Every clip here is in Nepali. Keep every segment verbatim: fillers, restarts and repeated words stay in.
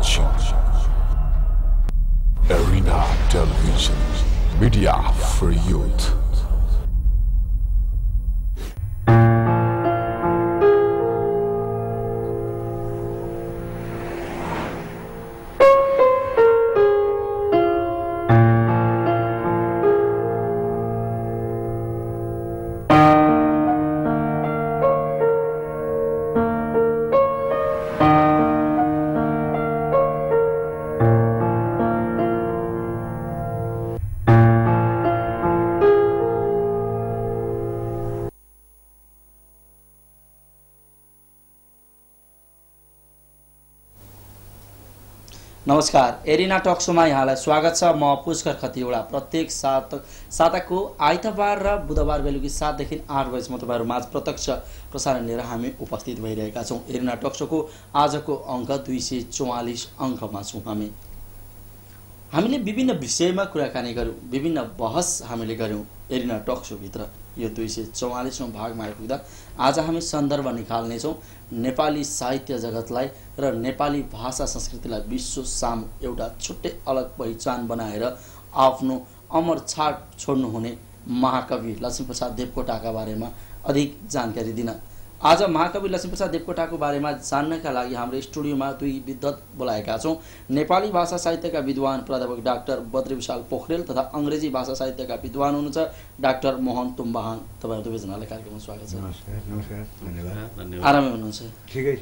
watching Arena Television, media for youth. नमस्कार, एरिना टक शोमा यहाँलाई स्वागत छ। म पुष्कर खतिवडा। प्रत्येक सात साताको आइतबार र बुधबार बेलुकी सात देखि आठ बजेसम्म तपाईँहरू माझ प्रत्यक्ष प्रसारण लिएर हामी उपस्थित भइरहेका छौँ। एरिना टक शोको आजको अङ्क दुई सय चौवालिस अङ्कमा छौँ हामी। हामीले विभिन्न विषयमा कुराकानी गऱ्यौँ, विभिन्न बहस हामीले गऱ्यौँ एरिना टक शोभित्र। यो दुई सय चौवालिसौँ भागमा आइपुग्दा आज हामी सन्दर्भ निकाल्नेछौँ नेपाली साहित्य जगतलाई र नेपाली भाषा संस्कृतिलाई विश्व सामु एउटा छुट्टै अलग पहिचान बनाएर आफ्नो अमर छाप छोड्नुहुने महाकवि लक्ष्मीप्रसाद देवकोटाका बारेमा अधिक जानकारी दिन आज महाकवि लक्ष्मीप्रसाद देवकोटाको बारेमा जान्नका लागि हाम्रो स्टुडियोमा दुई विद्वत बोलाएका छौँ। नेपाली भाषा साहित्यका विद्वान प्राध्यापक डाक्टर बद्री विशाल पोखरेल तथा अङ्ग्रेजी भाषा साहित्यका विद्वान हुनुहुन्छ डाक्टर मोहन तुम्बाहाङ। तपाईँहरू दुवैजनालाई कार्यक्रममा स्वागत छ। नमस्कार। नमस्कार, धन्यवाद। धन्यवाद। आरामै हुनुहुन्छ? ठिकै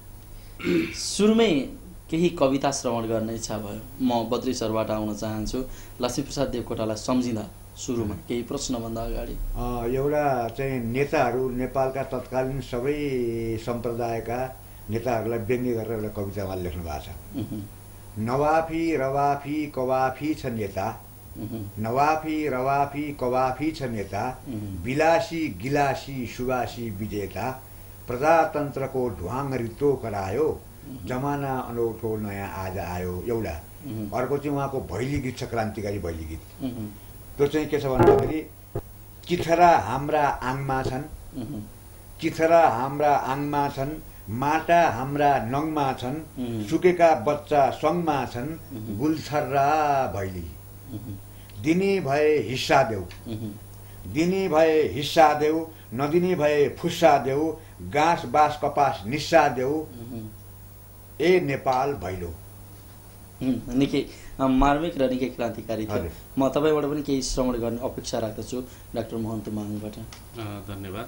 छ। सुरुमै केही कविता श्रवण गर्ने इच्छा भयो। म बद्री सरबाट आउन चाहन्छु। लक्ष्मीप्रसाद देवकोटालाई सम्झिँदा सुरुमा केही प्रश्नभन्दा अगाडि एउटा चाहिँ नेताहरू, नेपालका तत्कालीन सबै सम्प्रदायका नेताहरूलाई व्यङ्ग्य गरेर एउटा कविता उहाँले लेख्नु भएको छ। नवाफी रवाफी कवाफी छ नेता, नवाफी रवाफी कवाफी छ नेता, विलासी गिलासी सुवासी विजेता, प्रजातन्त्रको ढ्वाङ रित्तो करायो, जमाना अनौठो नयाँ आज आयो। एउटा अर्को चाहिँ उहाँको भैली गीत छ, क्रान्तिकारी भैली गीत। त्यो चाहिँ के छ भन्दाखेरि चिथरा हाम्रा आङमा छन्, चिथरा हाम्रा आङमा छन्, माटा हाम्रा नङमा छन्, सुकेका बच्चा सङमा छन्, गुलछर्रा भैली दिने भए हिस्सा देऊ, दिने भए हिस्सा देऊ, नदिने भए फुस्सा देऊ, गाँस बाँस कपास निस्सा देऊ, ए नेपाल भैलो। निकै मार्मिक र निकै क्रान्तिकारी थियो। म तपाईँबाट पनि केही श्रवण गर्ने अपेक्षा राख्दछु डाक्टर मोहन तुम्बाहाङबाट। धन्यवाद।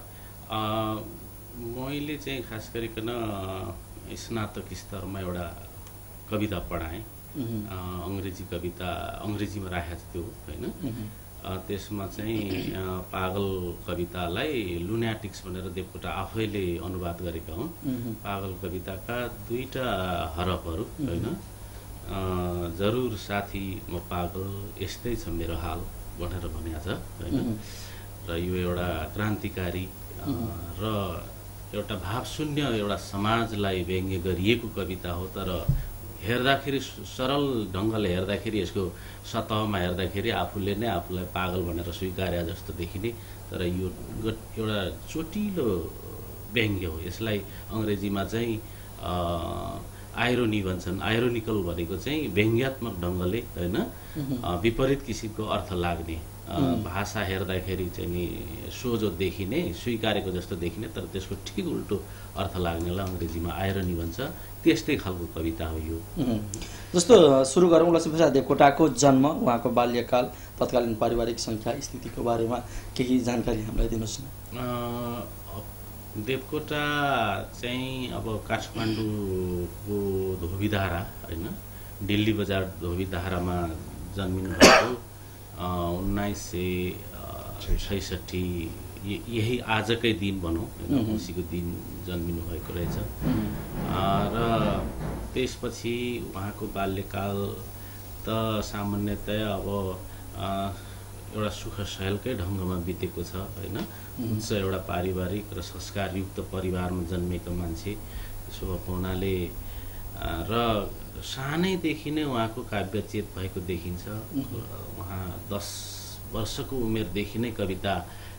मैले चाहिँ खास गरिकन स्नातक स्तरमा एउटा कविता पढाएँ, अङ्ग्रेजी कविता, अङ्ग्रेजीमा राखेको थियो होइन। त्यसमा चाहिँ पागल कवितालाई लुनाटिक्स भनेर देवकोटा आफैले अनुवाद गरेका हुन्। पागल कविताका दुईटा हरफहरू होइन, जरुर साथी म पागल यस्तै छ मेरो हाल भनेर भनेको छ होइन। र यो एउटा क्रान्तिकारी र एउटा भावशून्य एउटा समाजलाई व्यङ्ग्य गरिएको कविता हो। तर हेर्दाखेरि सरल ढङ्गले हेर्दाखेरि, यसको सतहमा हेर्दाखेरि आफूले नै आफूलाई पागल भनेर स्वीकार्या जस्तो देखिने, तर यो एउटा चोटिलो व्यङ्ग्य हो। यसलाई अङ्ग्रेजीमा चाहिँ आइरोनी भन्छन्। आइरोनिकल भनेको चाहिँ व्यङ्ग्यात्मक ढङ्गले होइन, विपरीत किसिमको अर्थ लाग्ने, भाषा हेर्दाखेरि चाहिँ नि सोझो देखिने, स्वीकारेको जस्तो देखिने, तर त्यसको ठिक उल्टो अर्थ लाग्नेलाई अङ्ग्रेजीमा आइरोनी भन्छ। त्यस्तै खालको कविता हो यो। जस्तो सुरु गरौँ लक्ष्मीप्रसाद देवकोटाको जन्म, उहाँको बाल्यकाल, तत्कालीन पारिवारिक सङ्ख्या स्थितिको बारेमा केही जानकारी हामीलाई दिनुहोस् न। देवकोटा चाहिँ अब काठमाडौँको धोबीधारा होइन, दिल्ली बजार धोबीधारामा जन्मिनु भएको उन्नाइस सय छैसठी यही आजकै दिन भनौँ होइन, खुसीको दिन जन्मिनु भएको रहेछ। र त्यसपछि उहाँको बाल्यकाल त सामान्यतया अब एउटा सुख सहेलकै ढङ्गमा बितेको छ होइन। उच्च एउटा पारिवारिक र संस्कारयुक्त परिवारमा जन्मेको मान्छे त्यसो भएको हुनाले र सानैदेखि नै उहाँको काव्यचेत भएको देखिन्छ। उहाँ दस वर्षको उमेरदेखि नै कविता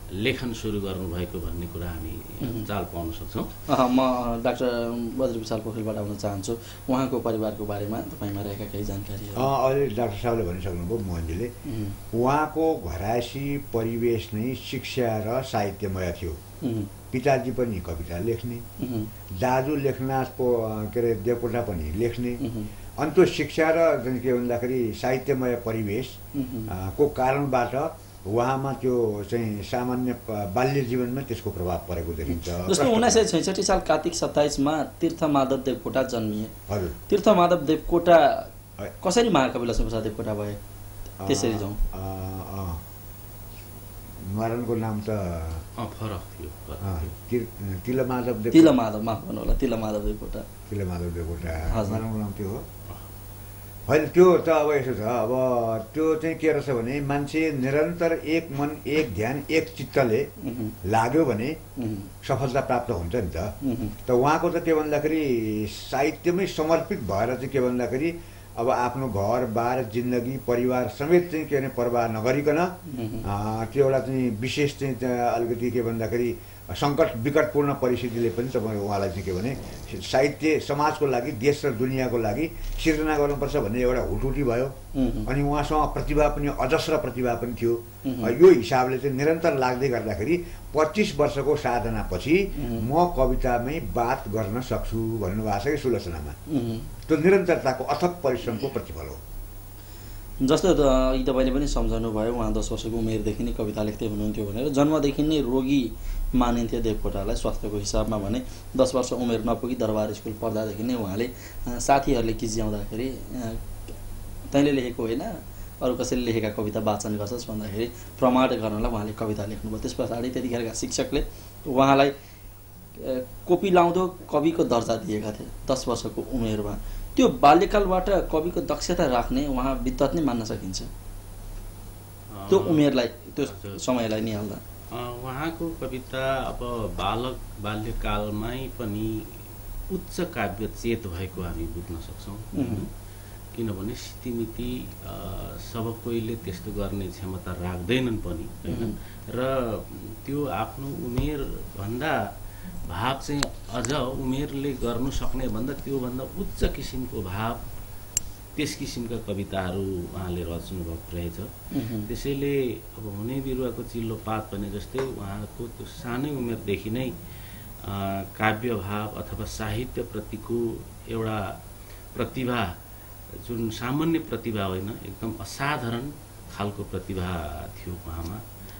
लेखन सुरु गर्नुभएको भन्ने कुरा हामी जाल पाउन सक्छौँ। म डाक्टर बद्री विशाल पोखरेलबाट आउन चाहन्छु, उहाँको परिवारको बारेमा तपाईँमा रहेका केही जानकारी। अहिले डाक्टर साहबले भनिसक्नुभयो मोहनजीले, उहाँको घरायसी परिवेश नै शिक्षा र साहित्यमय थियो। पिताजी पनि कविता लेख्ने, दाजु लेखनाथ पो के अरे देवकोटा पनि लेख्ने, अनि त्यो शिक्षा र के भन्दाखेरि साहित्यमय परिवेश को कारणबाट उहाँमा त्यो चाहिँ सामान्य बाल्य जीवनमा त्यसको प्रभाव परेको देखिन्छ। जस्तो उन्नाइस सय छैसठी साल कार्तिक सत्ताइसमा तीर्थमाधव देवकोटा जन्मिए। हजुर, तीर्थमाधव देवकोटा कसरी महाकवि लक्ष्मीप्रसाद देवकोटा भए? त्यसरी जाउँ। मरणको नाम त फरक थियो। तिलमाधव देव तिलमाधव माफ गर्नु होला, तिलमाधव देवकोटा तिलमाधव देवकोटा मरणको नाम त्यो हो। होइन, त्यो त अब यसो छ, अब त्यो चाहिँ के रहेछ भने मान्छे निरन्तर एक मन एक ध्यान एक चित्तले लाग्यो भने सफलता प्राप्त हुन्छ नि त। त उहाँको त के भन्दाखेरि साहित्यमै समर्पित भएर चाहिँ के भन्दाखेरि अब आफ्नो घर बार जिन्दगी परिवार समेत चाहिँ के भने परवाह नगरिकन त्यो एउटा चाहिँ विशेष चाहिँ अलिकति के भन्दाखेरि सङ्कट विकटपूर्ण परिस्थितिले पनि तपाईँ उहाँलाई चाहिँ के भने साहित्य समाजको लागि देश र दुनियाँको लागि सिर्जना गर्नुपर्छ भन्ने एउटा हुटुटी भयो। अनि उहाँसँग प्रतिभा पनि अजस्र प्रतिभा पनि थियो। यो हिसाबले चाहिँ निरन्तर लाग्दै गर्दाखेरि पच्चिस वर्षको साधनापछि म कवितामै बात गर्न सक्छु भन्नुभएको छ कि सुलोचनामा। त्यो निरन्तरताको अथक परिश्रमको प्रतिफल हो। जस्तो तपाईँले पनि सम्झाउनु भयो, उहाँ दस वर्षको उमेरदेखि नै कविता लेख्दै हुनुहुन्थ्यो भनेर। जन्मदेखि नै रोगी मानिन्थ्यो देवकोटालाई स्वास्थ्यको हिसाबमा भने। दस वर्ष उमेर नपुगी दरबार स्कुल पढ्दादेखि नै उहाँले साथीहरूले किच्याउँदाखेरि तैँले लेखेको होइन अरू कसैले लेखेका कविता वाचन गर्छस् भन्दाखेरि प्रमाण गर्नलाई उहाँले कविता लेख्नुभयो। त्यस पछाडि त्यतिखेरका शिक्षकले उहाँलाई कोपी लाउँदो कविको दर्जा दिएका थिए दस वर्षको उमेरमा। त्यो बाल्यकालबाट कविको दक्षता राख्ने उहाँ विद्वत नै मान्न सकिन्छ त्यो उमेरलाई, त्यो समयलाई निहाल्दा। उहाँको कविता अब बालक बाल्यकालमै पनि उच्च काव्य चेत भएको हामी बुझ्न सक्छौँ। किनभने सितिमिति सब कोहीले त्यस्तो गर्ने क्षमता राख्दैनन् पनि होइन। र त्यो आफ्नो उमेरभन्दा भाव चाहिँ अझ उमेरले गर्नु सक्ने भन्दा त्योभन्दा उच्च किसिमको भाव त्यस किसिमका कविताहरू उहाँले रच्नु भएको रहेछ। त्यसैले अब हुने बिरुवाको चिल्लो पात भने जस्तै उहाँको त्यो सानै उमेरदेखि नै काव्य भाव अथवा साहित्यप्रतिको एउटा प्रतिभा, जुन सामान्य प्रतिभा होइन एकदम असाधारण खालको प्रतिभा थियो उहाँमा।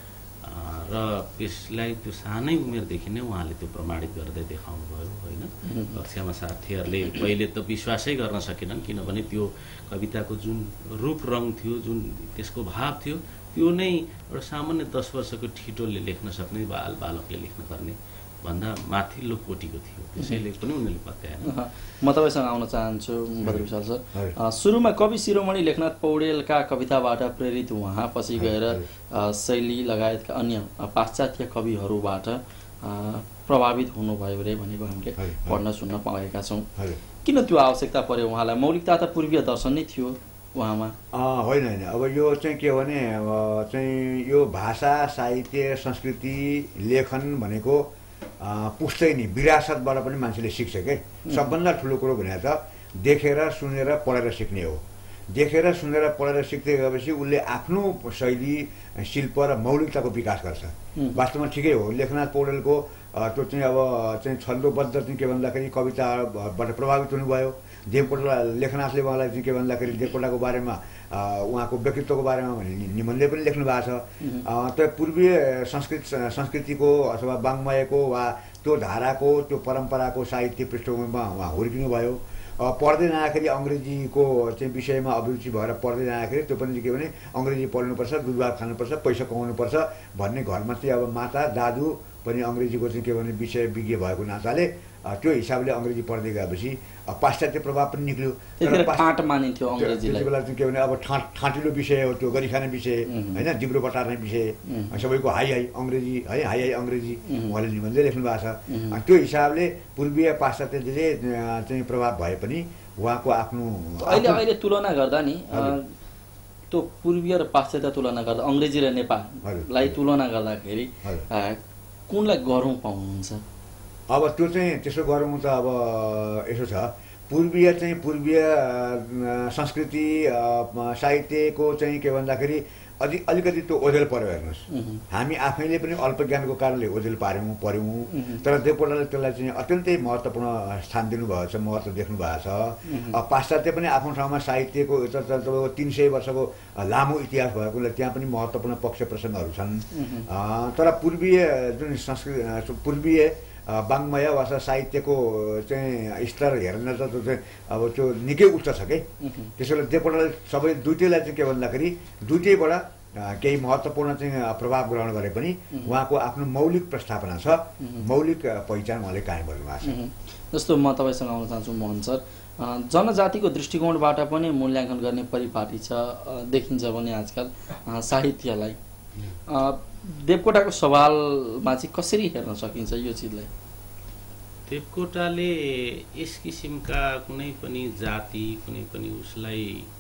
र त्यसलाई त्यो सानै उमेरदेखि नै उहाँले त्यो प्रमाणित गर्दै देखाउनु भयो होइन। कक्षामा साथीहरूले पहिले त विश्वासै गर्न सकेनन्, किनभने त्यो कविताको जुन रूप रङ थियो, जुन त्यसको भाव थियो, त्यो नै एउटा सामान्य दस वर्षको ठिटोले लेख्न सक्ने बाल बालकले लेख्न पर्ने भन्दा माथिल्लो कोटीको थियो। त्यसैले पनि उनीहरूले पत्याएन। म तपाईँसँग आउन चाहन्छु बद्री विशाल सर। सुरुमा कवि शिरोमणि लेखनाथ पौडेलका कविताबाट प्रेरित उहाँ पछि गएर शैली लगायतका अन्य पाश्चात्य कविहरूबाट प्रभावित हुनुभयो रे भनेको हामीले पढ्न सुन्न पाएका छौँ। किन त्यो आवश्यकता पर्यो उहाँलाई? मौलिकता त पूर्वीय दर्शन नै थियो उहाँमा। होइन होइन, अब यो चाहिँ के भने चाहिँ यो भाषा साहित्य संस्कृति लेखन भनेको पुस्तै नि विरासतबाट पनि मान्छेले सिक्छ के। सबभन्दा ठुलो कुरो भने त देखेर सुनेर पढेर सिक्ने हो। देखेर सुनेर पढेर सिक्दै गएपछि उसले आफ्नो शैली शिल्प र मौलिकताको विकास गर्छ। वास्तवमा ठिकै हो, लेखनाथ पौडेलको त्यो चाहिँ अब चाहिँ छन्दोबद्ध चाहिँ के भन्दाखेरि कविताबाट प्रभावित हुनुभयो। देवकोटा लेखनाथले उहाँलाई चाहिँ के भन्दाखेरि देवकोटाको बारेमा उहाँको व्यक्तित्वको बारेमा निबन्धले पनि लेख्नु भएको छ। त्यो पूर्वीय संस्कृति संस्कृतिको अथवा वाङ्मयको वा त्यो धाराको त्यो परम्पराको साहित्य पृष्ठभूमिमा उहाँ हुर्किनु भयो। पढ्दै जाँदाखेरि अङ्ग्रेजीको चाहिँ विषयमा अभिरुचि भएर पढ्दै जाँदाखेरि त्यो पनि के भने अङ्ग्रेजी पढ्नुपर्छ, दुधभात खानुपर्छ, पैसा कमाउनुपर्छ भन्ने घरमा चाहिँ अब माता दाजु पनि अङ्ग्रेजीको चाहिँ के भने विषय विज्ञ भएको नाताले त्यो हिसाबले अङ्ग्रेजी पढ्दै गएपछि पाश्चात्य प्रभाव पनि निक्ल्यो। ठाट मानिन्थ्यो अङ्ग्रेजीलाई। त्यति बेला चाहिँ के भने अब ठाट ठाँटिलो विषय हो त्यो, गरिखाने विषय होइन, जिब्रो बटार्ने विषय, सबैको हाई हाई अङ्ग्रेजी है, हाई हाई अङ्ग्रेजी उहाँले निबन्धले लेख्नु भएको छ। त्यो हिसाबले पूर्वीय पाश्चात्यले चाहिँ प्रभाव भए पनि उहाँको आफ्नो अहिले अहिले तुलना गर्दा नि त्यो पूर्वीय र पाश्चात्य तुलना गर्दा अङ्ग्रेजी र नेपाललाई तुलना गर्दाखेरि कुनलाई गरौँ पाउनुहुन्छ? अब त्यो चाहिँ त्यसो गरौँ त अब यसो छ, पूर्वीय चाहिँ पूर्वीय संस्कृति साहित्यको चाहिँ के भन्दाखेरि अलि अलिकति त्यो ओझेल पर्यो हेर्नुहोस्। हामी आफैले पनि अल्पज्ञानको कारणले ओझेल पार्यौँ पऱ्यौँ, तर देवकोटाले त्यसलाई चाहिँ अत्यन्तै महत्त्वपूर्ण स्थान दिनुभएको छ, महत्त्व देख्नु भएको छ। पाश्चात्य पनि आफ्नो ठाउँमा साहित्यको तपाईँको तिन सय वर्षको लामो इतिहास भएकोले त्यहाँ पनि महत्त्वपूर्ण पक्ष प्रसङ्गहरू छन्। तर पूर्वीय जुन संस्कृति पूर्वीय वाङ्मय वा साहित्यको चाहिँ स्तर हेर्न त त्यो चाहिँ अब त्यो निकै उच्च छ कि। त्यसैले देवकोटाले सबै दुईटैलाई चाहिँ के भन्दाखेरि दुईटैबाट केही महत्त्वपूर्ण चाहिँ प्रभाव ग्रहण गरे पनि उहाँको आफ्नो मौलिक प्रस्थापना छ, मौलिक पहिचान उहाँले कायम गर्नुभएको छ। जस्तो म तपाईँसँग आउन चाहन्छु मोहन सर, जनजातिको दृष्टिकोणबाट पनि मूल्याङ्कन गर्ने परिपाटी छ देखिन्छ भने आजकल साहित्यलाई देवकोटाको सवालमा चाहिँ कसरी हेर्न सकिन्छ यो चिजलाई? देवकोटाले यस किसिमका कुनै पनि जाति कुनै पनि उसलाई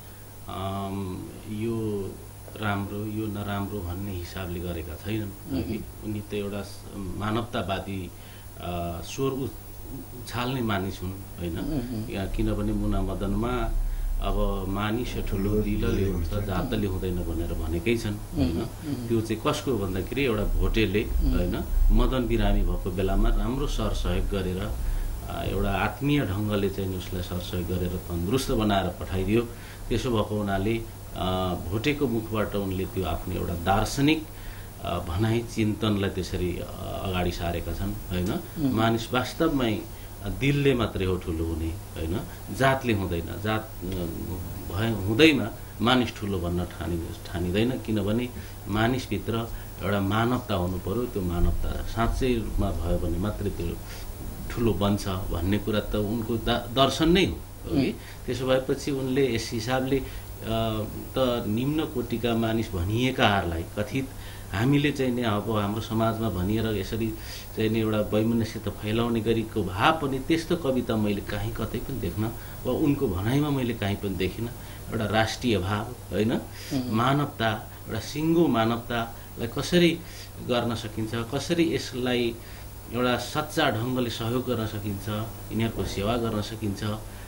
यो राम्रो यो नराम्रो भन्ने हिसाबले गरेका छैनन्। उनी त एउटा मानवतावादी स्वर उछाल्ने मानिस हुन् होइन। किनभने मुना मदनमा अब मानिस ठुलो दिलले हुन्छ जातले हुँदैन भनेर भनेकै छन् होइन। त्यो चाहिँ कसको भन्दाखेरि एउटा भोटेले होइन मदन बिरामी भएको बेलामा राम्रो सरसहयोग गरेर एउटा आत्मीय ढङ्गले चाहिँ उसलाई सरसहयोग गरेर तन्दुरुस्त बनाएर पठाइदियो। त्यसो भएको हुनाले भोटेको मुखबाट उनले त्यो आफ्नो एउटा दार्शनिक भनाइ चिन्तनलाई त्यसरी अगाडि सारेका छन् होइन। मानिस वास्तवमै दिलले मात्रै हो ठुलो हुने होइन, जातले हुँदैन। जात भए हुँदैमा मानिस ठुलो भन्न ठानि ठानिँदैन, किनभने मानिसभित्र एउटा मानवता हुनु पर्यो। त्यो मानवता साँच्चै रूपमा भयो भने मात्रै त्यो ठुलो बन्छ भन्ने कुरा त उनको दर्शन नै हो कि। त्यसो भएपछि उनले यस हिसाबले त निम्न कोटिका मानिस भनिएकाहरूलाई कथित हामीले चाहिँ नि अब हाम्रो समाजमा भनिएर यसरी चाहिँ नि एउटा वैमनस्यता फैलाउने गरेको भाव पनि त्यस्तो कविता मैले कहीँ कतै पनि देख्न वा उनको भनाइमा मैले कहीँ पनि देखिनँ। एउटा राष्ट्रिय भाव होइन, मानवता, एउटा सिङ्गो मानवतालाई कसरी गर्न सकिन्छ, कसरी यसलाई एउटा सच्चा ढङ्गले सहयोग गर्न सकिन्छ, यिनीहरूको सेवा गर्न सकिन्छ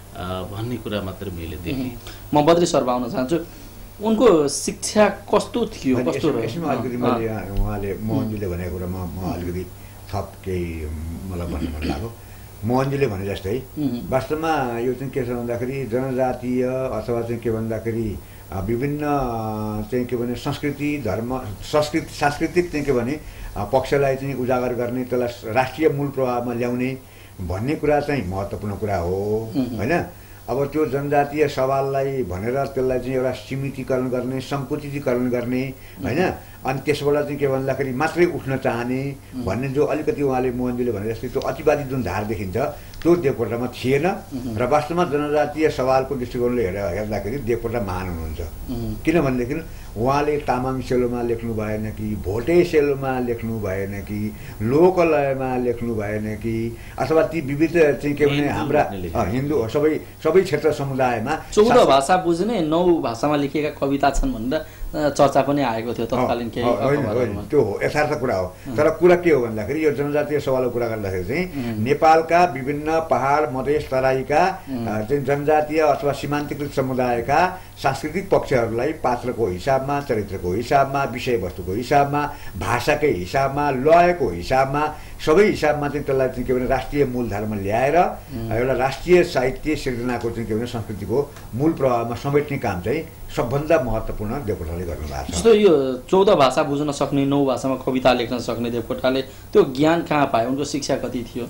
भन्ने कुरा मात्रै मैले देखेँ। म बद्री सर आउन चाहन्छु, उनको शिक्षा कस्तो थियो? कस्तो यसमा अलिकति मैले उहाँले मोहनजीले भनेको कुरामा म अलिकति थप केही मलाई भन्नु मन लाग्यो। मोहनजीले भने जस्तै वास्तवमा यो चाहिँ के छ भन्दाखेरि जनजातीय अथवा चाहिँ के भन्दाखेरि विभिन्न चाहिँ के भने संस्कृति धर्म संस्कृति सांस्कृतिक चाहिँ के भने पक्षलाई चाहिँ उजागर गर्ने, त्यसलाई राष्ट्रिय मूल प्रभावमा ल्याउने भन्ने कुरा चाहिँ महत्त्वपूर्ण कुरा हो होइन। अब त्यो जनजातीय सवाललाई भनेर त्यसलाई चाहिँ एउटा सीमितीकरण गर्ने, सङ्कुचितीकरण गर्ने होइन, अनि त्यसबाट चाहिँ के भन्दाखेरि मात्रै उठ्न चाहने भन्ने जो अलिकति उहाँले मोहनजीले भने जस्तै त्यो अतिवादी जुन धार देखिन्छ त्यो देवकोटामा थिएन। र वास्तवमा जनजातीय सवालको दृष्टिकोणले हेरेर हेर्दाखेरि देवकोटा महान हुनुहुन्छ। किनभनेदेखि उहाँले तामाङ सेलोमा लेख्नु भएन कि, भोटे सेलोमा लेख्नु भएन कि, लोकलयमा लेख्नु भएन कि, अथवा ती विविध चाहिँ के भने हाम्रा हिन्दू सबै सबै क्षेत्र समुदायमा चौध भाषा बुझ्ने नौ भाषामा लेखिएका कविता छन् भनेर चर्चा पनि आएको थियो तत्कालीन केही। त्यो हो यथार्थ कुरा हो। तर कुरा के हो भन्दाखेरि यो जनजातीय सवालको कुरा गर्दाखेरि चाहिँ नेपालका विभिन्न पहाड मधेस तराईका चाहिँ जनजातीय अथवा सीमान्तकृत समुदायका सांस्कृतिक पक्षहरूलाई पात्रको हिसाबमा, चरित्रको हिसाबमा, विषयवस्तुको हिसाबमा, भाषाकै हिसाबमा, लयको हिसाबमा, सबै हिसाबमा चाहिँ त्यसलाई चाहिँ के भने राष्ट्रिय मूलधारमा ल्याएर एउटा राष्ट्रिय साहित्य सिर्जनाको चाहिँ के भने संस्कृतिको मूल प्रभावमा समेट्ने काम चाहिँ सबभन्दा महत्त्वपूर्ण देवकोटाले गर्नुभएको छ। जस्तो यो चौध भाषा बुझ्न सक्ने, नौ भाषामा कविता लेख्न सक्ने देवकोटाले त्यो ज्ञान कहाँ पाए? उनको शिक्षा कति थियो?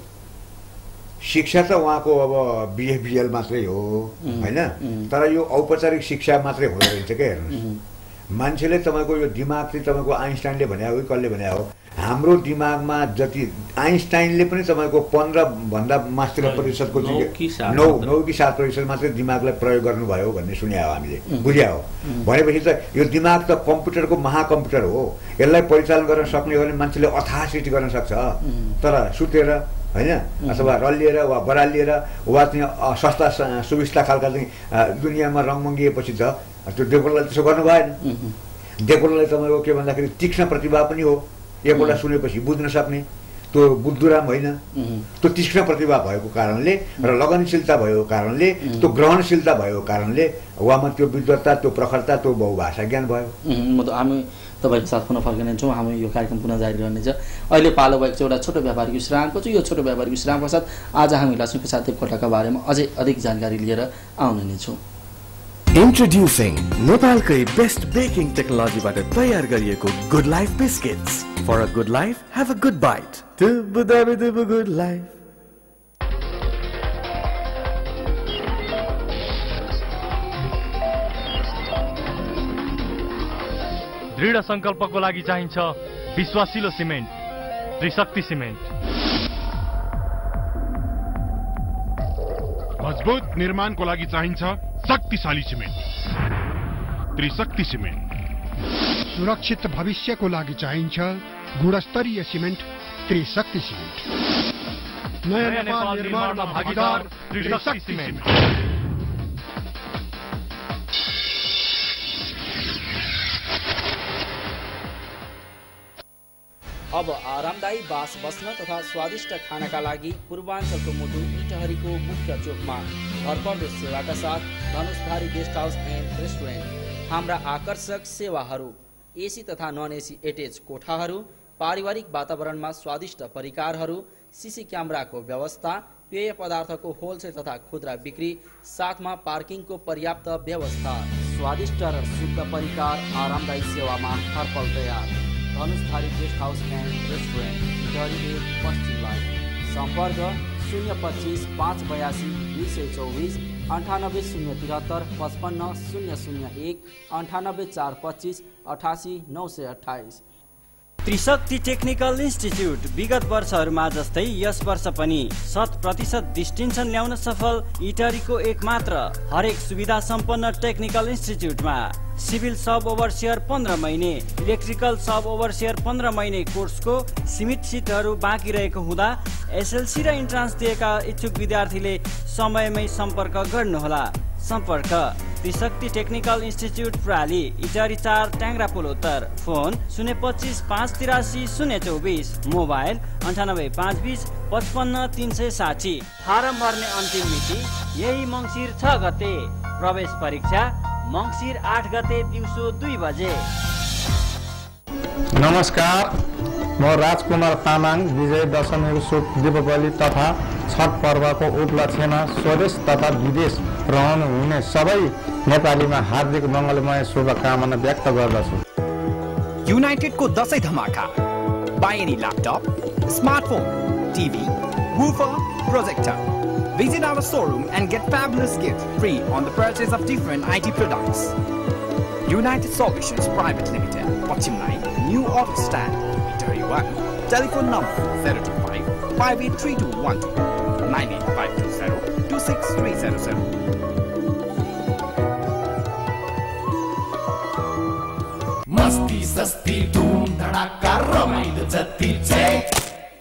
शिक्षा त उहाँको अब बिएफबिएल मात्रै हो होइन, तर यो औपचारिक शिक्षा मात्रै हुँदो रहेछ क्या। हेर्नुहोस्, मान्छेले तपाईँको यो दिमाग चाहिँ तपाईँको आइन्स्टाइनले भने हो कि कसले भने हो, हाम्रो दिमागमा जति आइन्स्टाइनले पनि तपाईँको पन्ध्र भन्दा मास्तिर प्रतिशतको चाहिँ नौ नौ कि सात प्रतिशत मात्रै दिमागलाई प्रयोग गर्नुभयो भन्ने सुने हो हामीले, बुझ्या हो। भनेपछि त यो दिमाग त कम्प्युटरको महाकम्प्युटर हो, यसलाई परिचालन गर्न सक्ने हो भने मान्छेले अथाह सृष्टि गर्न सक्छ। तर सुतेर होइन अथवा रलिएर वा बरालिएर वा चाहिँ सस्ता सुविस्ता खालका चाहिँ दुनियाँमा रङमङ्गिएपछि त त्यो देवकोटाले त्यसो गर्नु भएन। देवकोटालाई तपाईँको के भन्दाखेरि तीक्ष्ण प्रतिभा पनि हो, एकपल्ट सुनेपछि बुझ्न सक्ने, त्यो बुद्धुराम होइन, त्यो तीक्ष्ण प्रतिभा भएको कारणले र लगनशीलता भएको कारणले त्यो ग्रहणशीलता भएको कारणले उहाँमा त्यो विद्वत्ता, त्यो प्रखरता, त्यो बहुभाषा ज्ञान भयो। म त हामी तपाईँको साथ पुनः फर्किनेछौँ। हामी यो कार्यक्रम पुनः जारी रहनेछ। अहिले पालो भएको चाहिँ एउटा छोटो व्यापारिक विश्रामको छु। यो छोटो व्यापारिक विश्राम पश्चात आज हामी लक्ष्मीप्रसाद देवकोटाका बारेमा अझै अधिक जानकारी लिएर आउने नै छौँ। Introducing नेपालकै बेस्ट बेकिङ टेक्नोलोजीबाट तयार गरिएको good life biscuits. For a good life, have a good bite. Dubu dabu dubu good life. दृढ संकल्पको लागि चाहिन्छ विश्वासिलो सिमेन्ट, त्रिशक्ति सिमेन्ट। मजबुत निर्माणको लागि चाहिन्छ शक्तिशाली सिमेन्ट, त्रिशक्ति सिमेन्ट। सुरक्षित भविष्यको लागि चाहिन्छ गुणस्तरीय सिमेन्ट, त्रिशक्ति सिमेन्ट। नयाँ नेपाल निर्माणमा भागीदार त्रिशक्ति सिमेन्ट। अब आरामदायी बास बस्न तथा स्वादिष्ट खानाका लागि पूर्वाञ्चलको मुटु इटहरीको मुख्य चोकमा भरपर्दो सेवाका साथ Dhanushdhari guest house and restaurant. हाम्रा आकर्षक सेवाहरू, एसी तथा नन एसी एटेच कोठाहरू, पारिवारिक वातावरणमा स्वादिष्ट परिकारहरू, सीसी क्यामेराको व्यवस्था, पेय पदार्थको होलसेल तथा खुद्रा बिक्री, साथमा पार्किङको पर्याप्त व्यवस्था, स्वादिष्ट र शुद्ध परिकार, आरामदायी सेवामा हरपल तयार। Dhanushdhari guest house and restaurant, Itahari पश्चिम लाइन। सम्पर्क शून्य पच्चिस पाँच बयासी दुई सय चौबिस, अन्ठानब्बे शून्य तिहत्तर पचपन्न शून्य शून्य एक, अन्ठानब्बे चार पच्चिस अठासी नौ सय अठाइस। त्रिशक्ति टेक्निकल इन्स्टिच्युट विगत वर्षहरूमा जस्तै यस वर्ष पनि शत प्रतिशत डिस्टिङसन ल्याउन सफल इटहरीको एक मात्र हरेक सुविधा सम्पन्न टेक्निकल इन्स्टिच्युटमा सिभिल सब ओभरसियर पन्ध्र महिने, इलेक्ट्रिकल सब ओभरसियर पन्ध्र महिने कोर्सको सीमित सिटहरू बाँकी रहेको हुँदा एसएलसी र इन्ट्रान्स दिएका इच्छुक विद्यार्थीले समयमै सम्पर्क गर्नुहोला। सम्पर्क त्रिशक्ति टेक्निकल इन्स्टिच्युट प्राली, इटहरी चार, ट्याङ्ग्रा पुल उत्तर। फोन शून्य पच्चिस पाँच तिरासी शून्य चौबिस, मोबाइल अन्ठानब्बे पाँच बिस पचपन्न तिन सय साठी। फारम भर्ने अन्तिम मिति यही मङ्सिर छ गते। प्रवेश परीक्षा मङ्सिर आठ गते दिउँसो दुई बजे। नमस्कार, म राजकुमार तामाङ विजय दशमीको शुभ दीपावली तथा छठ पर्वको उपलक्ष्यमा स्वदेश तथा विदेश रहनुहुने सबै नेपालीमा हार्दिक मङ्गलमय शुभकामना व्यक्त गर्दछु। युनाइटेडको दशैं धमाका। Buy any laptop, smartphone, T V, woofer, projector. Visit our showroom and get fabulous gifts free on the purchase of different I T products. United Solutions Private Limited, Pachim Line, New Auto Stand, Itari one. Telephone number zero two five, five eight three two one two, nine eight five two zero, two six three zero zero. मस्ती सस्ती धूम धड़ाका रमाइलो जति चाहिँ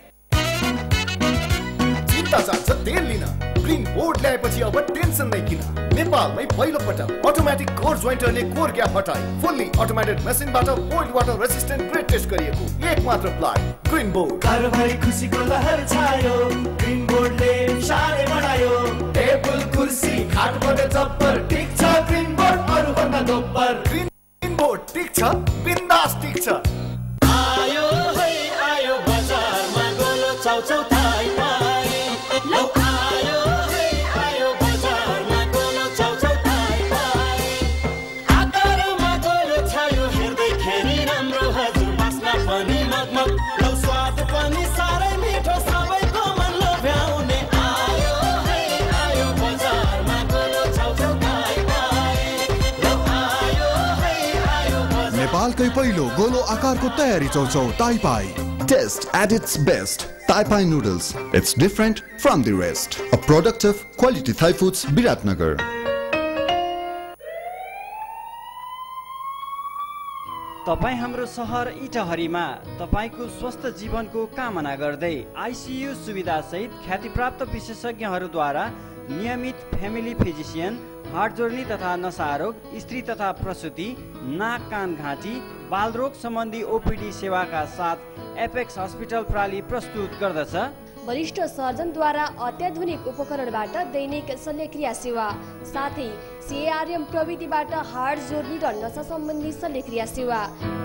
चिन्ता जान्छ तेल लिन। ग्रीन बोर्ड ल्याएपछि अब टेन्सन नै किन। नेपालमै पहिलो पटक अटोमेटिक कोर जोइन्टरले कोर ग्याप हटाई फुल्ली अटोमेटेड मेसिनबाट boiled water resistant grade test गरिएको एक मात्र प्लाई ग्रीन बोर्ड। घरभरि खुसीको लहर छायो, ग्रीन बोर्डले सारे बढायो। टेबल कुर्सी खाटबाट चप्पर ठीक छ, ग्रीन बोर्ड अरूभन्दा दोब्बर। ग्रीन बोर्ड ठीक छ, बिन्दास ठीक छ। आयो है आयो बजारमा गोलो चाउचाउ थाई पाई। लौ आयो है आयो बजारमा गोलो चाउचाउ थाई पाई। आधारमा गोलो छायो हेर्दैखेरि राम्रो हजुर बास्ना पनि मगमग। लौ स्वाद पनि साह्रै मिठो सबैको मन लोभ्याउने। आयो है आयो बजारमा गोलो चाउचाउ थाई पाई। लौ आयो है आयो बजार। नेपालकै पहिलो गोलो आकारको तयारी चौचौ ताइपाई। Taste at its best. Taipai noodles. It's different from the rest. A product of Quality Thai Foods, Biratnagar. तपाईँ हाम्रो सहर इटहरीमा तपाईँको स्वस्थ जीवनको कामना गर्दै आइसियु सुविधा सहित ख्यातिप्राप्त विशेषज्ञहरूद्वारा नियमित फ्यामिली फिजिसियन, हाड जोड्नी तथा नशा रोग, स्त्री तथा प्रसुति, नाक कान घाँटी, बालरोग सम्बन्धी ओपिडी सेवाका साथ एपेक्स हस्पिटल प्राली प्रस्तुत गर्दछ। वरिष्ठ सर्जनद्वारा अत्याधुनिक उपकरणबाट दैनिक शल्यक्रिया सेवा, साथै सिएआरएम प्रविधिबाट हाड जोड्नी र नशा सम्बन्धी शल्यक्रिया सेवा।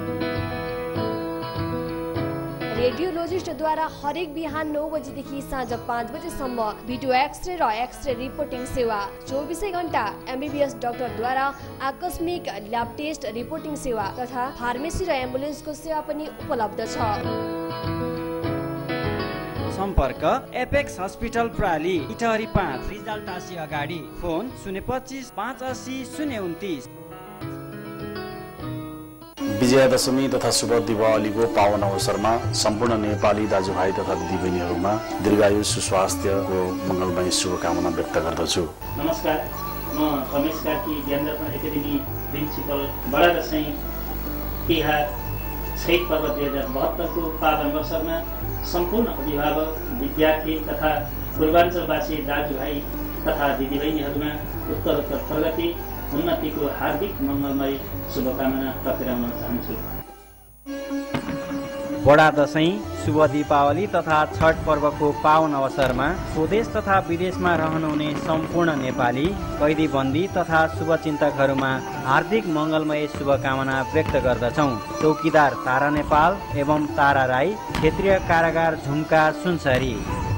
रेडियोलोजिस्टद्वारा हरेक बिहान नौ बजेदेखि साँझ पाँच बजेसम्म भिडियो एक्सरे र एक्सरे रिपोर्टिङ सेवा। चौबिसै घण्टा एमबिबिएस डाक्टरद्वारा आकस्मिक ल्याब टेस्ट रिपोर्टिङ सेवा तथा फार्मेसी र एम्बुलेन्सको सेवा पनि उपलब्ध छ। सम्पर्क एपेक्स हस्पिटल प्राली, इटहरी पाँच, रिजाल टासी अगाडि। फोन शून्य पच्चिस पाँच अस्सी शून्य उन्तिस। विजयादशमी तथा शुभ दीपावलीको पावन अवसरमा सम्पूर्ण नेपाली दाजुभाइ तथा दिदीबहिनीहरूमा दीर्घायु सुस्वास्थ्यको मङ्गलमय शुभकामना व्यक्त गर्दछु। नमस्कार, म रमेश कार्की ज्ञानदर्पण एकाडेमी प्रिन्सिपल बडा दशैं तिहार छैठ पर्व दुई हजार बहत्तरको पावन अवसरमा सम्पूर्ण अभिभावक, विद्यार्थी तथा पूर्वाञ्चलवासी दाजुभाइ तथा दिदीबहिनीहरूमा उत्तरोत्तर प्रगति, उन्नतिको हार्दिक मङ्गलमय शुभकामना टक्राउन चाहन्छु। बडा दशैं, शुभ दीपावली तथा छठ पर्वको पावन अवसरमा स्वदेश तथा विदेशमा रहनुहुने सम्पूर्ण नेपाली, कैदीबन्दी तथा शुभचिन्तकहरूमा हार्दिक मङ्गलमय शुभकामना व्यक्त गर्दछौँ। चौकीदार तारा नेपाल एवं तारा राई, क्षेत्रीय कारागार झुम्का सुनसरी।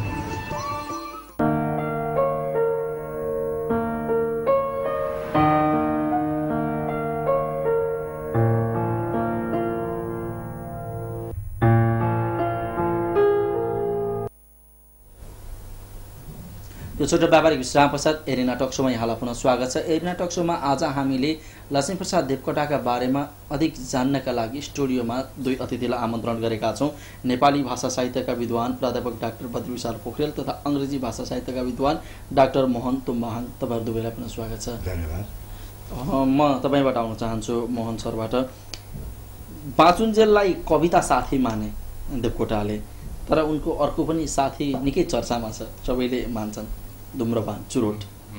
यो छोटो व्यापारिक विश्राम पश्चात एरिना टक सोमा यहाँलाई पुनः स्वागत छ। एरिना टक सोमा आज हामीले लक्ष्मीप्रसाद देवकोटाका बारेमा अधिक जान्नका लागि स्टुडियोमा दुई अतिथिलाई आमन्त्रण गरेका छौँ। नेपाली भाषा साहित्यका विद्वान प्राध्यापक डाक्टर बद्रविशाल पोखरेल तथा अङ्ग्रेजी भाषा साहित्यका विद्वान डाक्टर मोहन तुम्बाहाङ। तपाईँहरू दुवैलाई पुनः स्वागत छ। धन्यवाद। म तपाईँबाट आउन चाहन्छु मोहन सरबाट। बाँचुन्जेललाई कविता साथी माने देवकोटाले, तर उनको अर्को पनि साथी निकै चर्चामा छ, सबैले मान्छन्, धुम्रपान, चुरोट।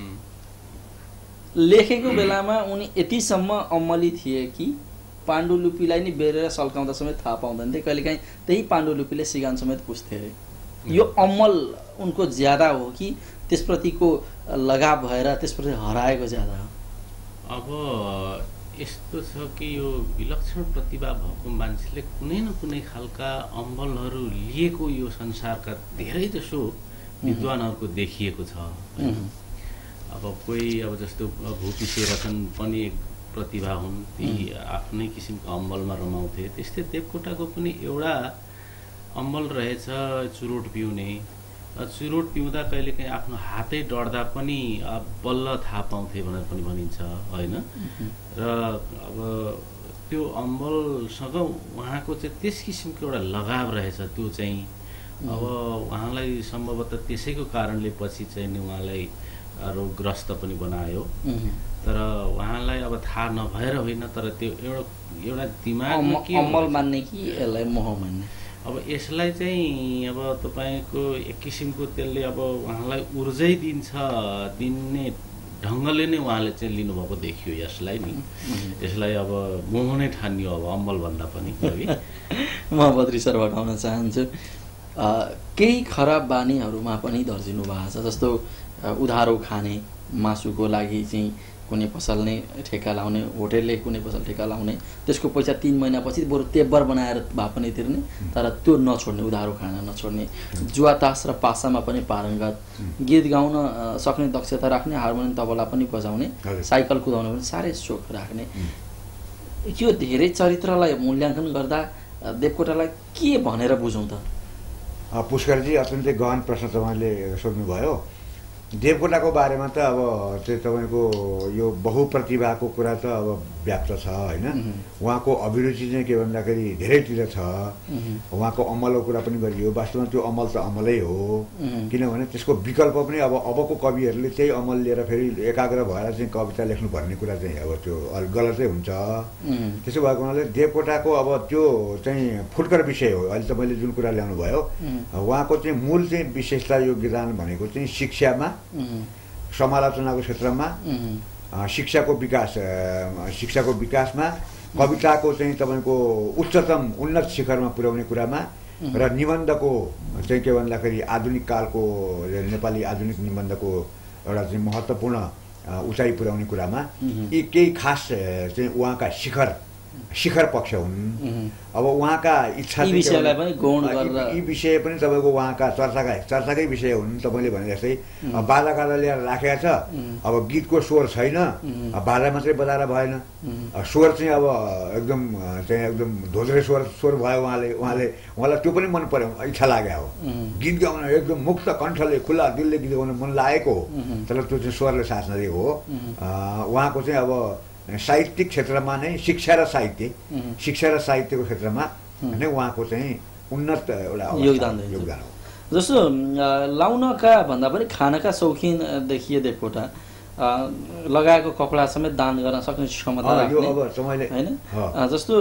लेखेको बेलामा उनी यतिसम्म अम्मली थिए कि पाण्डुलिपिलाई नि बेरेर सल्काउँदा समेत थाहा पाउँदैन थिए। कहिलेकाहीँ त्यही पाण्डुलिपिले सिगान समेत पुस्थे अरे। यो अम्मल उनको ज्यादा हो कि त्यसप्रतिको लगाव भएर त्यसप्रति हराएको ज्यादा हो? अब यस्तो छ कि यो विलक्षण प्रतिभा भएको मान्छेले कुनै न कुनै खालका अम्बलहरू लिएको यो संसारका धेरै जसो विद्वानहरूको देखिएको छ। अब कोही अब जस्तो भूपी शेरचन पनि एक प्रतिभा हुन्, ती आफ्नै किसिमको अम्बलमा रमाउँथे। त्यस्तै देवकोटाको पनि एउटा अम्बल रहेछ चुरोट पिउने। चुरोट पिउँदा कहिलेकाहीँ आफ्नो हातै डढ्दा पनि बल्ल थाहा पाउँथे भनेर पनि भनिन्छ, होइन? र अब त्यो अम्बलसँग उहाँको चाहिँ त्यस किसिमको एउटा लगाव रहेछ। त्यो चाहिँ अब उहाँलाई सम्भवतः त्यसैको कारणले पछि चाहिँ नि उहाँलाई रोगग्रस्त पनि बनायो। तर उहाँलाई अब थाहा नभएर होइन, तर त्यो एउटा एउटा दिमागमा के अम्बल मान्ने कि यसलाई मोह मान्ने? अब यसलाई चाहिँ अब तपाईँको एक किसिमको त्यसले अब उहाँलाई ऊर्जै दिन्छ, दिने ढङ्गले नै उहाँले चाहिँ लिनुभएको देखियो यसलाई नि। यसलाई अब मोह नै ठानियो अब अम्बल भन्दा पनि। म बद्री सरबाट आउन चाहन्छु। केही खराब बानीहरूमा पनि धर्जिनु भएको छ, जस्तो उधारो खाने, मासुको लागि चाहिँ कुनै पसल नै ठेका लाउने, होटेलले कुनै पसल ठेका लाउने, त्यसको पैसा तीन महिनापछि बरु तेब्बर बनाएर भए पनि तिर्ने, तर त्यो नछोड्ने, उधारो खान नछोड्ने। जुवा तास र पासामा पनि पारङ्गत, गीत गाउन सक्ने दक्षता राख्ने, हार्मोनियम तबला पनि बजाउने, साइकल कुदाउन पनि साह्रै सोख राख्ने। यो धेरै चरित्रलाई मूल्याङ्कन गर्दा देवकोटालाई के भनेर बुझौँ त? पुष्करजी, अत्यन्तै गहन प्रश्न तपाईँले सोध्नुभयो। देवकोटाको बारेमा त अब चाहिँ तपाईँको यो बहुप्रतिभाको कुरा त अब व्याप्त छ होइन। उहाँको अभिरुचि चाहिँ के भन्दाखेरि धेरैतिर छ। उहाँको अमलको कुरा पनि गरियो, वास्तवमा त्यो अमल त अमलै हो, किनभने त्यसको विकल्प पनि अब अबको कविहरूले त्यही अमल लिएर फेरि एकाग्र भएर चाहिँ कविता लेख्नुपर्ने कुरा चाहिँ अब त्यो गलतै हुन्छ। त्यसो भएको हुनाले देवकोटाको अब त्यो चाहिँ फुटकर विषय हो। अहिले त मैले जुन कुरा ल्याउनु भयो, उहाँको चाहिँ मूल चाहिँ विशेषता योगदान भनेको चाहिँ शिक्षामा, समालोचनाको क्षेत्रमा, शिक्षाको विकास शिक्षाको विकासमा, कविताको चाहिँ तपाईँको उच्चतम उन्नत शिखरमा पुर्याउने कुरामा र निबन्धको चाहिँ के भन्दाखेरि आधुनिक कालको नेपाली आधुनिक निबन्धको एउटा चाहिँ महत्त्वपूर्ण उचाइ पुर्याउने कुरामा यी केही खास चाहिँ उहाँका शिखर शिखर पक्ष हुन्। अब उहाँका इच्छा यी विषयलाई पनि गौण गरेर यी विषय पनि तपाईँको उहाँका चर्चाका चर्चाकै विषय हुन्। तपाईँले भने जस्तै बाजा गाजा ल्याएर राखेको छ, अब गीतको स्वर छैन, बाजा मात्रै बजाएर भएन, स्वर चाहिँ अब एकदम चाहिँ एकदम धोद्रे स्वर स्वर भयो। उहाँले उहाँले उहाँलाई त्यो पनि मन पर्यो, इच्छा लाग्यो हो गीत गाउन, एकदम मुक्त कण्ठले खुल्ला दिलले गीत गाउन मन लागेको हो, तर त्यो चाहिँ स्वरले साथ नदिएको हो। उहाँको चाहिँ अब साहित्यिक क्षेत्रमा नै शिक्षा र साहित्य शिक्षा र साहित्यको क्षेत्रमा नै उहाँको चाहिँ उन्नत एउटा योगदान योगदान हो। जस्तो लाउनका भन्दा पनि खानका शौखिन देखिए देवकोटा, लगाएको कपडा समेत दान गर्न सक्ने क्षमता राख्ने हैन। जस्तो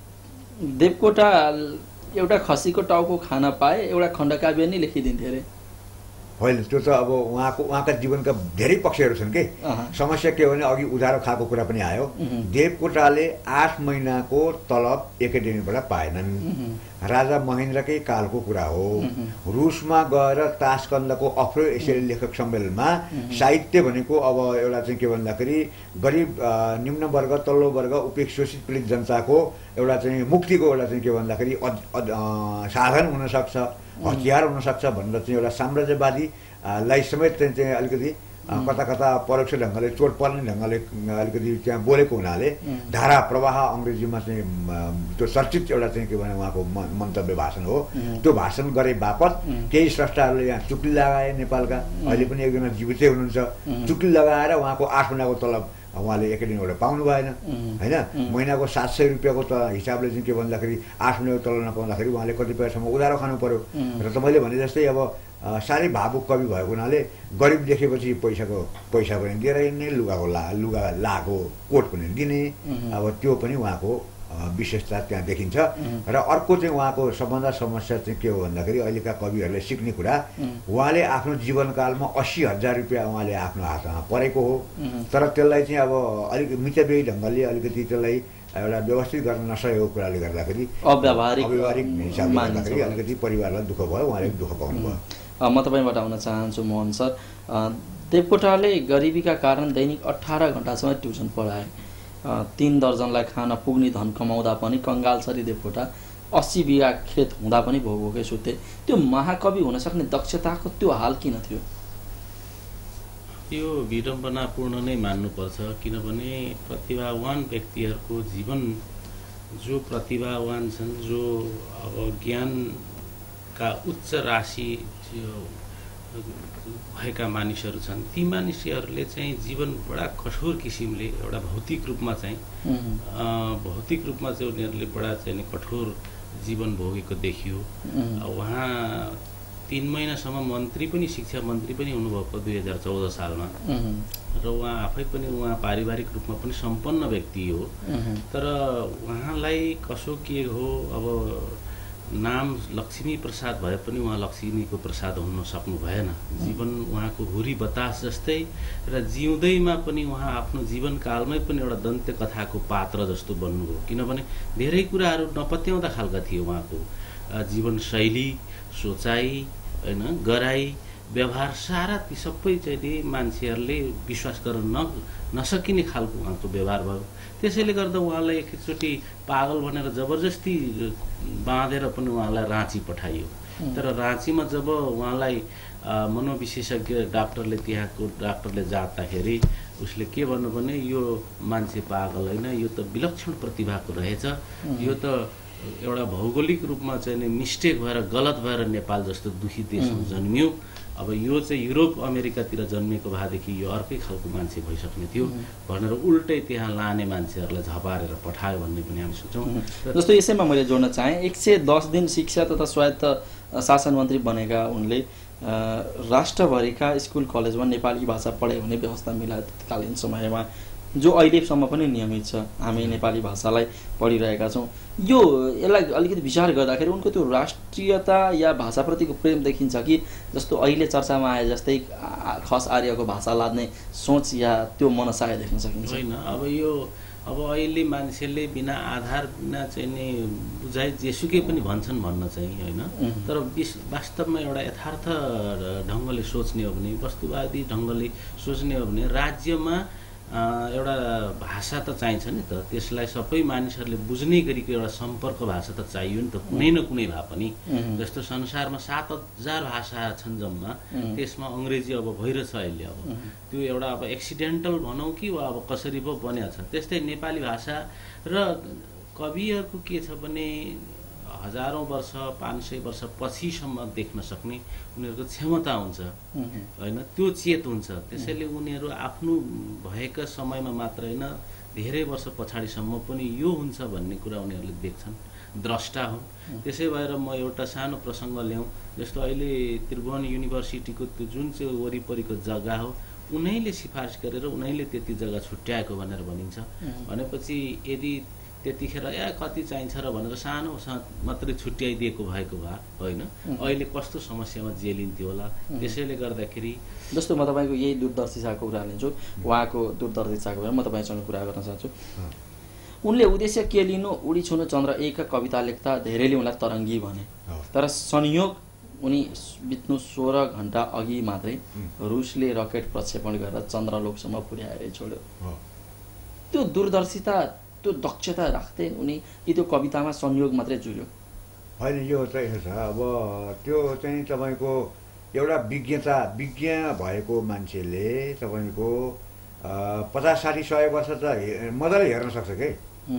देवकोटा एउटा खसीको टाउको खान पाए एउटा खण्डकाव्य नै लेखिदिन्थे अरे। होइन, त्यो त अब उहाँको उहाँका जीवनका धेरै पक्षहरू छन् के। समस्या के हो भने अघि उधारो खाएको कुरा पनि आयो। देवकोटाले आठ महिनाको तलब एकाडेमीबाट पाएनन्। राजा महेन्द्रकै कालको कुरा हो। रुसमा गएर तासकन्दको अफ्रो एसियाली लेखक सम्मेलनमा साहित्य भनेको अब एउटा चाहिँ के भन्दाखेरि गरिब निम्न वर्ग, तल्लो वर्ग, उपेक्षित शोषित पीडित जनताको एउटा चाहिँ मुक्तिको एउटा चाहिँ के भन्दाखेरि साधन हुनसक्छ, हतियार हुनसक्छ भनेर चाहिँ एउटा साम्राज्यवादीलाई समेत चाहिँ अलिकति कता कता परोक्ष ढङ्गले चोट पर्ने ढङ्गले अलिकति त्यहाँ बोलेको हुनाले धारा प्रवाह अङ्ग्रेजीमा चाहिँ त्यो चर्चित एउटा चाहिँ के भने उहाँको मन्तव्य भाषण हो। त्यो भाषण गरे बापत केही स्रष्टाहरूले यहाँ चुक्ली लगाए नेपालका, अहिले पनि एकजना जीवितै हुनुहुन्छ, चुक्ली लगाएर उहाँको आठ महिनाको तलब उहाँले एकाडेमीबाट पाउनु भएन होइन। महिनाको सात सय रुपियाँको त हिसाबले चाहिँ के भन्दाखेरि आठ महिनाको तलब नपाउँदाखेरि उहाँले कतिपयसम्म उधारो खानु पर्यो। र त मैले भने जस्तै अब साह्रै भावुक कवि भएको हुनाले गरिब देखेपछि पैसाको पैसा पनि दिएर हिँड्ने, लुगाको ला लुगा लाएको कोट पनि दिने, अब त्यो पनि उहाँको विशेषता त्यहाँ देखिन्छ। र अर्को चाहिँ उहाँको सबभन्दा समस्या चाहिँ के हो भन्दाखेरि अहिलेका कविहरूले सिक्ने कुरा, उहाँले आफ्नो जीवनकालमा अस्सी हजार रुपियाँ उहाँले आफ्नो हातमा परेको हो, तर त्यसलाई चाहिँ अब अलिक मितव्ययी ढङ्गले अलिकति त्यसलाई एउटा व्यवस्थित गर्न नसकेको कुराले गर्दाखेरि अव्यावहारिक अव्यावहारिक हिसाबले गर्दाखेरि अलिकति परिवारलाई दुःख भयो, उहाँले दुःख पाउनु भयो। म तपाईँबाट आउन चाहन्छु मोहन सर। देवकोटाले गरिबीका कारण दैनिक अठार घण्टासम्म ट्युसन पढाए, तीन दर्जनलाई खान पुग्ने धन कमाउँदा पनि कङ्गालसरी देवकोटा अस्सी बिघा खेत हुँदा पनि भोगभोगै सुते। त्यो महाकवि हुन सक्ने दक्षताको त्यो हाल किन थियो? यो विडम्बनापूर्ण नै मान्नुपर्छ, किनभने प्रतिभावान व्यक्तिहरूको जीवन, जो प्रतिभावान छन्, जो अब ज्ञानका उच्च राशि भएका मानिसहरू छन्, ती मानिसहरूले चाहिँ जीवन बडा कठोर किसिमले एउटा भौतिक रूपमा चाहिँ भौतिक रूपमा चाहिँ उनीहरूले बडा चाहिँ कठोर जीवन भोगेको देखियो। उहाँ तीन महिनासम्म मन्त्री पनि, शिक्षा मन्त्री पनि हुनुभएको दुई हजार चौध सालमा, र उहाँ आफै पनि उहाँ पारिवारिक रूपमा पनि सम्पन्न व्यक्ति हो। तर उहाँलाई कसो के हो, अब नाम लक्ष्मी प्रसाद भए पनि उहाँ लक्ष्मीको प्रसाद हुन सक्नु भएन। जीवन उहाँको हुरी बतास जस्तै, र जिउँदैमा पनि उहाँ आफ्नो जीवनकालमै पनि एउटा दन्त्य कथाको पात्र जस्तो बन्नुभयो, किनभने धेरै कुराहरू नपत्याउँदा खालका थियो उहाँको जीवनशैली, सोचाइ होइन, गराइ, व्यवहार, सारा ती सबै चाहिँ मान्छेहरूले विश्वास गर्न न नसकिने खालको उहाँको व्यवहार भयो। त्यसैले गर्दा उहाँलाई एकचोटि पागल भनेर जबरजस्ती बाँधेर पनि उहाँलाई राँची पठाइयो। तर राँचीमा जब उहाँलाई मनोविशेषज्ञ डाक्टरले त्यहाँको डाक्टरले जाँदाखेरि उसले के भन्नु भने, यो मान्छे पागल होइन, यो त विलक्षण प्रतिभाको रहेछ, यो त एउटा भौगोलिक रूपमा चाहिँ मिस्टेक भएर गलत भएर नेपाल जस्तो दुखी देशमा जन्मियो, अब यो चाहिँ युरोप अमेरिकातिर जन्मेको भएदेखि यो अर्कै खालको मान्छे भइसक्ने थियो भनेर उल्टै त्यहाँ लाने मान्छेहरूलाई झपारेर पठायो भन्ने पनि हामी सोच्छौँ। जस्तो यसैमा मैले जोड्न चाहेँ एक सय दस दिन शिक्षा तथा स्वायत्त शासन मन्त्री बनेका उनले राष्ट्रभरिका स्कुल कलेजमा नेपाली भाषा पढाइ हुने व्यवस्था मिलाए तत्कालीन समयमा, जो अहिलेसम्म पनि नियमित छ। हामी नेपाली भाषालाई पढिरहेका छौँ। यो यसलाई अलिकति विचार गर्दाखेरि उनको त्यो राष्ट्रियता या भाषाप्रतिको प्रेम देखिन्छ कि जस्तो अहिले चर्चामा आए जस्तै खस आर्यको भाषा लाद्ने सोच या त्यो मनसाय देख्न सकिन्छ? होइन, अब यो अब अहिले मान्छेले बिना आधार बिना चाहिँ नि बुझाइ जेसुकै पनि भन्छन् भन्न चाहिँ होइन, तर वास्तवमा एउटा यथार्थ ढङ्गले सोच्ने हो भने, वस्तुवादी ढङ्गले सोच्ने हो भने राज्यमा एउटा भाषा त चाहिन्छ नि त, त्यसलाई सबै मानिसहरूले बुझ्ने गरीको एउटा सम्पर्क भाषा त चाहियो नि त, कुनै न कुनै भए पनि। जस्तो संसारमा सात हजार भाषा छन् जम्मा, त्यसमा अङ्ग्रेजी अब भइरहेछ अहिले। अब त्यो एउटा अब एक्सिडेन्टल भनौँ कि वा अब कसरी पो बनिएको छ। त्यस्तै नेपाली भाषा र कविहरूको के छ भने हजारौँ वर्ष पाँच सय वर्ष पछिसम्म देख्न सक्ने उनीहरूको क्षमता हुन्छ होइन, त्यो चेत हुन्छ। त्यसैले उनीहरू आफ्नो भएका समयमा मात्र होइन, धेरै वर्ष पछाडिसम्म पनि यो हुन्छ भन्ने कुरा उनीहरूले देख्छन्, द्रष्टा हुन्। त्यसै भएर म एउटा सानो प्रसङ्ग ल्याउँ, जस्तो अहिले त्रिभुवन युनिभर्सिटीको त्यो जुन चाहिँ वरिपरिको जग्गा हो उनीहरूले सिफारिस गरेर उनीहरूले त्यति जग्गा छुट्याएको भनेर भनिन्छ। भनेपछि यदि त्यतिखेर या कति चाहिन्छ र भनेर सानो मात्रै छुट्याइदिएको भएको भए होइन, अहिले कस्तो समस्यामा जेलिन्थ्यो होला। त्यसैले गर्दाखेरि जस्तो म तपाईँको यही दूरदर्शिताको कुरा लिन्छु, उहाँको दूरदर्शिताको कुरा म तपाईँसँग कुरा गर्न चाहन्छु। उनले उद्देश्य के लिनु उडी छुनु चन्द्र एकका कविता लेख्दा धेरैले उनलाई तरङ्गी भने, तर संयोग उनी बित्नु सोह्र घन्टा अघि मात्रै रुसले रकेट प्रक्षेपण गरेर चन्द्रलोकसम्म पुर्याएर छोड्यो। त्यो दूरदर्शिता त्यो दक्षता राख्थे उनी कि त्यो कवितामा संयोग मात्रै जुर्यो? होइन, यो चाहिँ छ अब त्यो चाहिँ तपाईँको एउटा विज्ञता विज्ञ भएको मान्छेले तपाईँको पचास साठी सय वर्ष त मजाले हेर्न सक्छ के।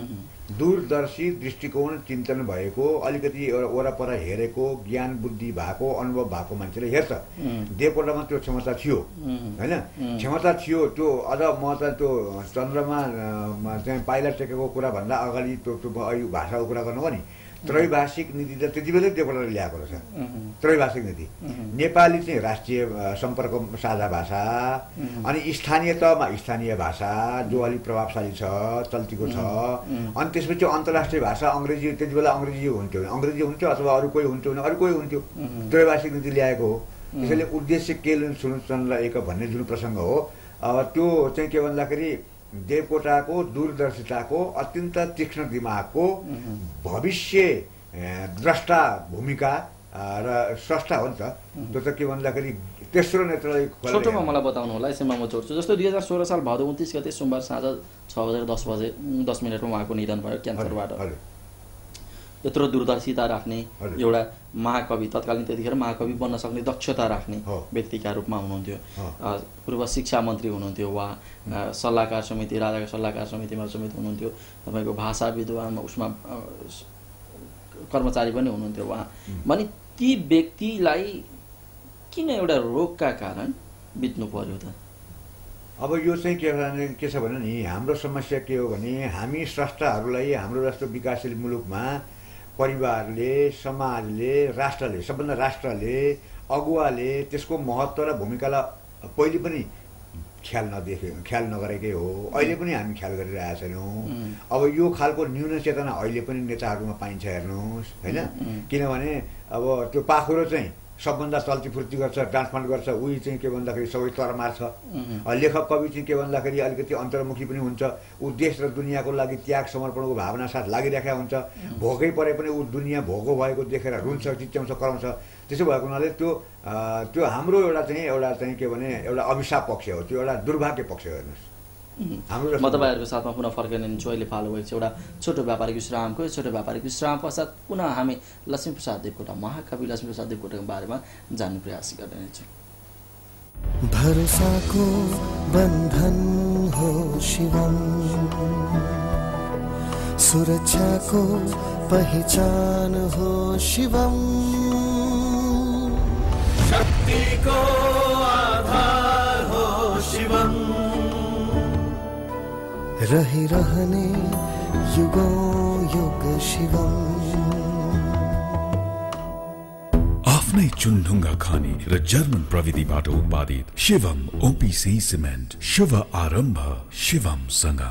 दूरदर्शी दृष्टिकोण चिन्तन भएको, अलिकति एउटा वरपर हेरेको, ज्ञान बुद्धि भएको, अनुभव भएको मान्छेले हेर्छ। देवकोटामा त्यो क्षमता थियो होइन, क्षमता थियो। त्यो अझ म त त्यो चन्द्रमा चाहिँ पाइला टेकेको कुरा भन्दा अगाडि त्यो भाषाको कुरा गर्नु हो नि, त्रैभाषिक नीति त त्यति बेलै देवकोटाले ल्याएको रहेछ। त्रैभाषिक नीति नेपाली चाहिँ राष्ट्रिय सम्पर्क साझा भाषा, अनि स्थानीय तहमा स्थानीय भाषा जो अलिक प्रभावशाली छ, चल्तीको छ, अनि त्यसपछि अन्तर्राष्ट्रिय भाषा अङ्ग्रेजी। त्यति बेला अङ्ग्रेजी हुन्थ्यो अङ्ग्रेजी हुन्थ्यो अथवा अरू कोही हुन्थ्यो भने अरू कोही हुन्थ्यो। त्रैभाषिक नीति ल्याएको हो। त्यसैले उद्देश्य के सुन्नु चन्द्र एक भन्ने जुन प्रसङ्ग हो, अब त्यो चाहिँ के भन्दाखेरि देवकोटाको दूरदर्शिताको अत्यन्त तीक्ष्ण दिमागको भविष्य द्रष्टा भूमिका र स्रष्टा हो नि त। त्यो त के भन्दाखेरि तेस्रो नेत्रले छोटोमा मलाई बताउनु होला, यसैमा म जोड्छु। जस्तो दुई हजार सोह्र साल भदौ उन्तिस गते सोमबार साँझ छ बजेर दस बजे दस मिनटमा उहाँको निधन भयो क्यान्सरबाट। यत्रो दूरदर्शिता राख्ने एउटा महाकवि, तत्कालीन त्यतिखेर महाकवि बन्न सक्ने दक्षता राख्ने व्यक्तिका रूपमा हुनुहुन्थ्यो। पूर्व शिक्षा मन्त्री हुनुहुन्थ्यो, वा सल्लाहकार समिति राजाको सल्लाहकार समितिमा समेत हुनुहुन्थ्यो। तपाईँको भाषा विद्वान उसमा कर्मचारी पनि हुनुहुन्थ्यो उहाँ। भने ती व्यक्तिलाई किन एउटा रोगका कारण बित्नु पर्यो त? अब यो चाहिँ के के छ भने नि, हाम्रो समस्या के हो भने हामी स्रष्टाहरूलाई हाम्रो जस्तो विकासशील मुलुकमा परिवारले, समाजले, राष्ट्रले, सबभन्दा राष्ट्रले, अगुवाले त्यसको महत्त्व र भूमिकालाई पहिले पनि ख्याल नदेखे ख्याल नगरेकै हो। अहिले पनि हामी ख्याल गरिरहेका छैनौँ। अब यो खालको न्यून चेतना अहिले पनि नेताहरूमा पाइन्छ हेर्नुहोस् होइन। किनभने अब त्यो पाखुरो चाहिँ सबभन्दा चल्तीफुर्ती गर्छ, ट्रान्सप्लान्ट गर्छ, उही चाहिँ के भन्दाखेरि सबै तरमार छ। लेखक कवि चाहिँ के भन्दाखेरि अलिकति अन्तर्मुखी पनि हुन्छ, ऊ देश र दुनियाँको लागि त्याग समर्पणको भावना साथ लागिरहेका हुन्छ। भोकै परे पनि ऊ दुनियाँ भोगो भएको देखेर रुन्छ, चिच्याउँछ, कराउँछ। त्यसो भएको हुनाले त्यो त्यो हाम्रो एउटा चाहिँ एउटा चाहिँ के भने एउटा अभिशाप पक्ष हो, त्यो एउटा दुर्भाग्य पक्ष हो हेर्नुहोस्। म तपाईँहरूको साथमा पुनः फर्किनु अहिले फालो भएको छ एउटा छोटो व्यापारिक विश्रामको। छोटो व्यापारिक विश्राम पश्चात पुनः हामी लक्ष्मीप्रसाद देवकोटा, महाकवि लक्ष्मीप्रसाद देवकोटाको बारेमा जान्ने प्रयास गर्नेछौँ। भरोसाको बन्धन हो शिवम, सुरक्षाको पहिचान हो शिवम। शान्तिको आधार हो शिवम रहिरहने युगौं युग शिवम आफ्नै चुनढुङ्गा खानी र जर्मन प्रविधिबाट उत्पादित शिवम ओपीसी सिमेन्ट शुभ आरम्भ शिवमसँग।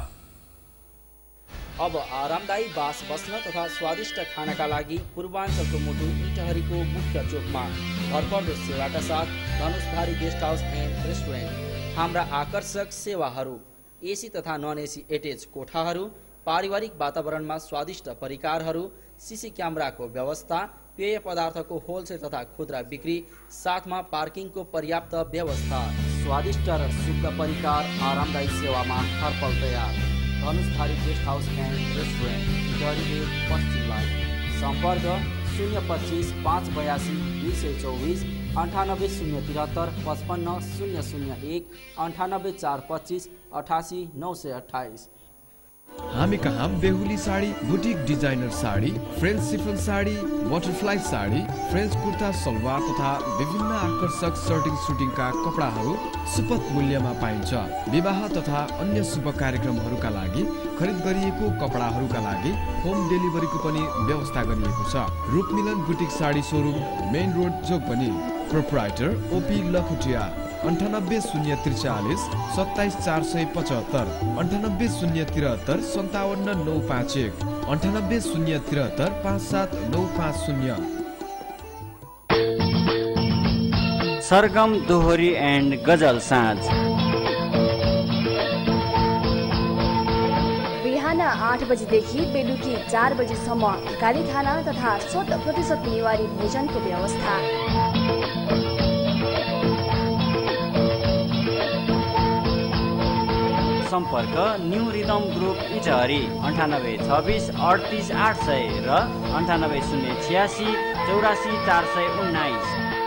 अब आरामदायी बास बस्न तथा स्वादिष्ट खानाका लागि पूर्वाञ्चलको मुटु इटहरीको मुख्य चोकमा भरपर्दो सेवाका साथ Dhanushdhari guest house and restaurant. हाम्रा आकर्षक सेवाहरू एसी तथा नन एसी एटेच कोठाहरू, पारिवारिक वातावरणमा स्वादिष्ट परिकारहरू, सीसी क्यामेराको व्यवस्था, पेय पदार्थको होलसेल तथा खुद्रा बिक्री, साथमा पार्किङको पर्याप्त व्यवस्था, स्वादिष्ट र शुद्ध परिकार, आरामदायी सेवामा हरपल तयार। Dhanushdhari guest house and restaurant, Itahari पश्चिम लाइन। सम्पर्क शून्य पच्चिस पाँच बयासी दुई सय चौबिस अन्ठानब्बे शून्य तिहत्तर पचपन्न शून्य शून्य एक अन्ठानब्बे चार पच्चिस अठासी नौ सय अठाइस। हामी कहाँ बेहुली sari, boutique designer sari, French chiffon sari, butterfly sari, French kurta salwar तथा विभिन्न आकर्षक सर्टिङ सुटिङका कपडाहरू सुपथ मूल्यमा पाइन्छ। विवाह तथा अन्य शुभ कार्यक्रमहरूका लागि खरिद गरिएको कपडाहरूका लागि होम डेलिभरीको पनि व्यवस्था गरिएको छ। Roopmilan boutique sari showroom, main road Jogbani. Proprietor OP Lakhutiya. अन्ठानब्बे शून्य त्रिचालिस सत्ताइस चार सय पचहत्तर, अन्ठानब्बे शून्य त्रिहत्तर सन्तावन्न नौ पाँच एक, अन्ठानब्बे शून्य त्रिहत्तर पाँच सात नौ पाँच शून्य। सरगम दोहोरी एन्ड गजल साँझ बिहान आठ बजीदेखि बेलुकी चार बजीसम्म गाली खाना तथा शत प्रतिशत निवारी भोजनको व्यवस्था। सम्पर्क न्यू रिदम ग्रुप इटहरी अन्ठानब्बे छब्बिस अडतिस आठ सय र अन्ठानब्बे शून्य छियासी चौरासी चार सय उन्नाइस।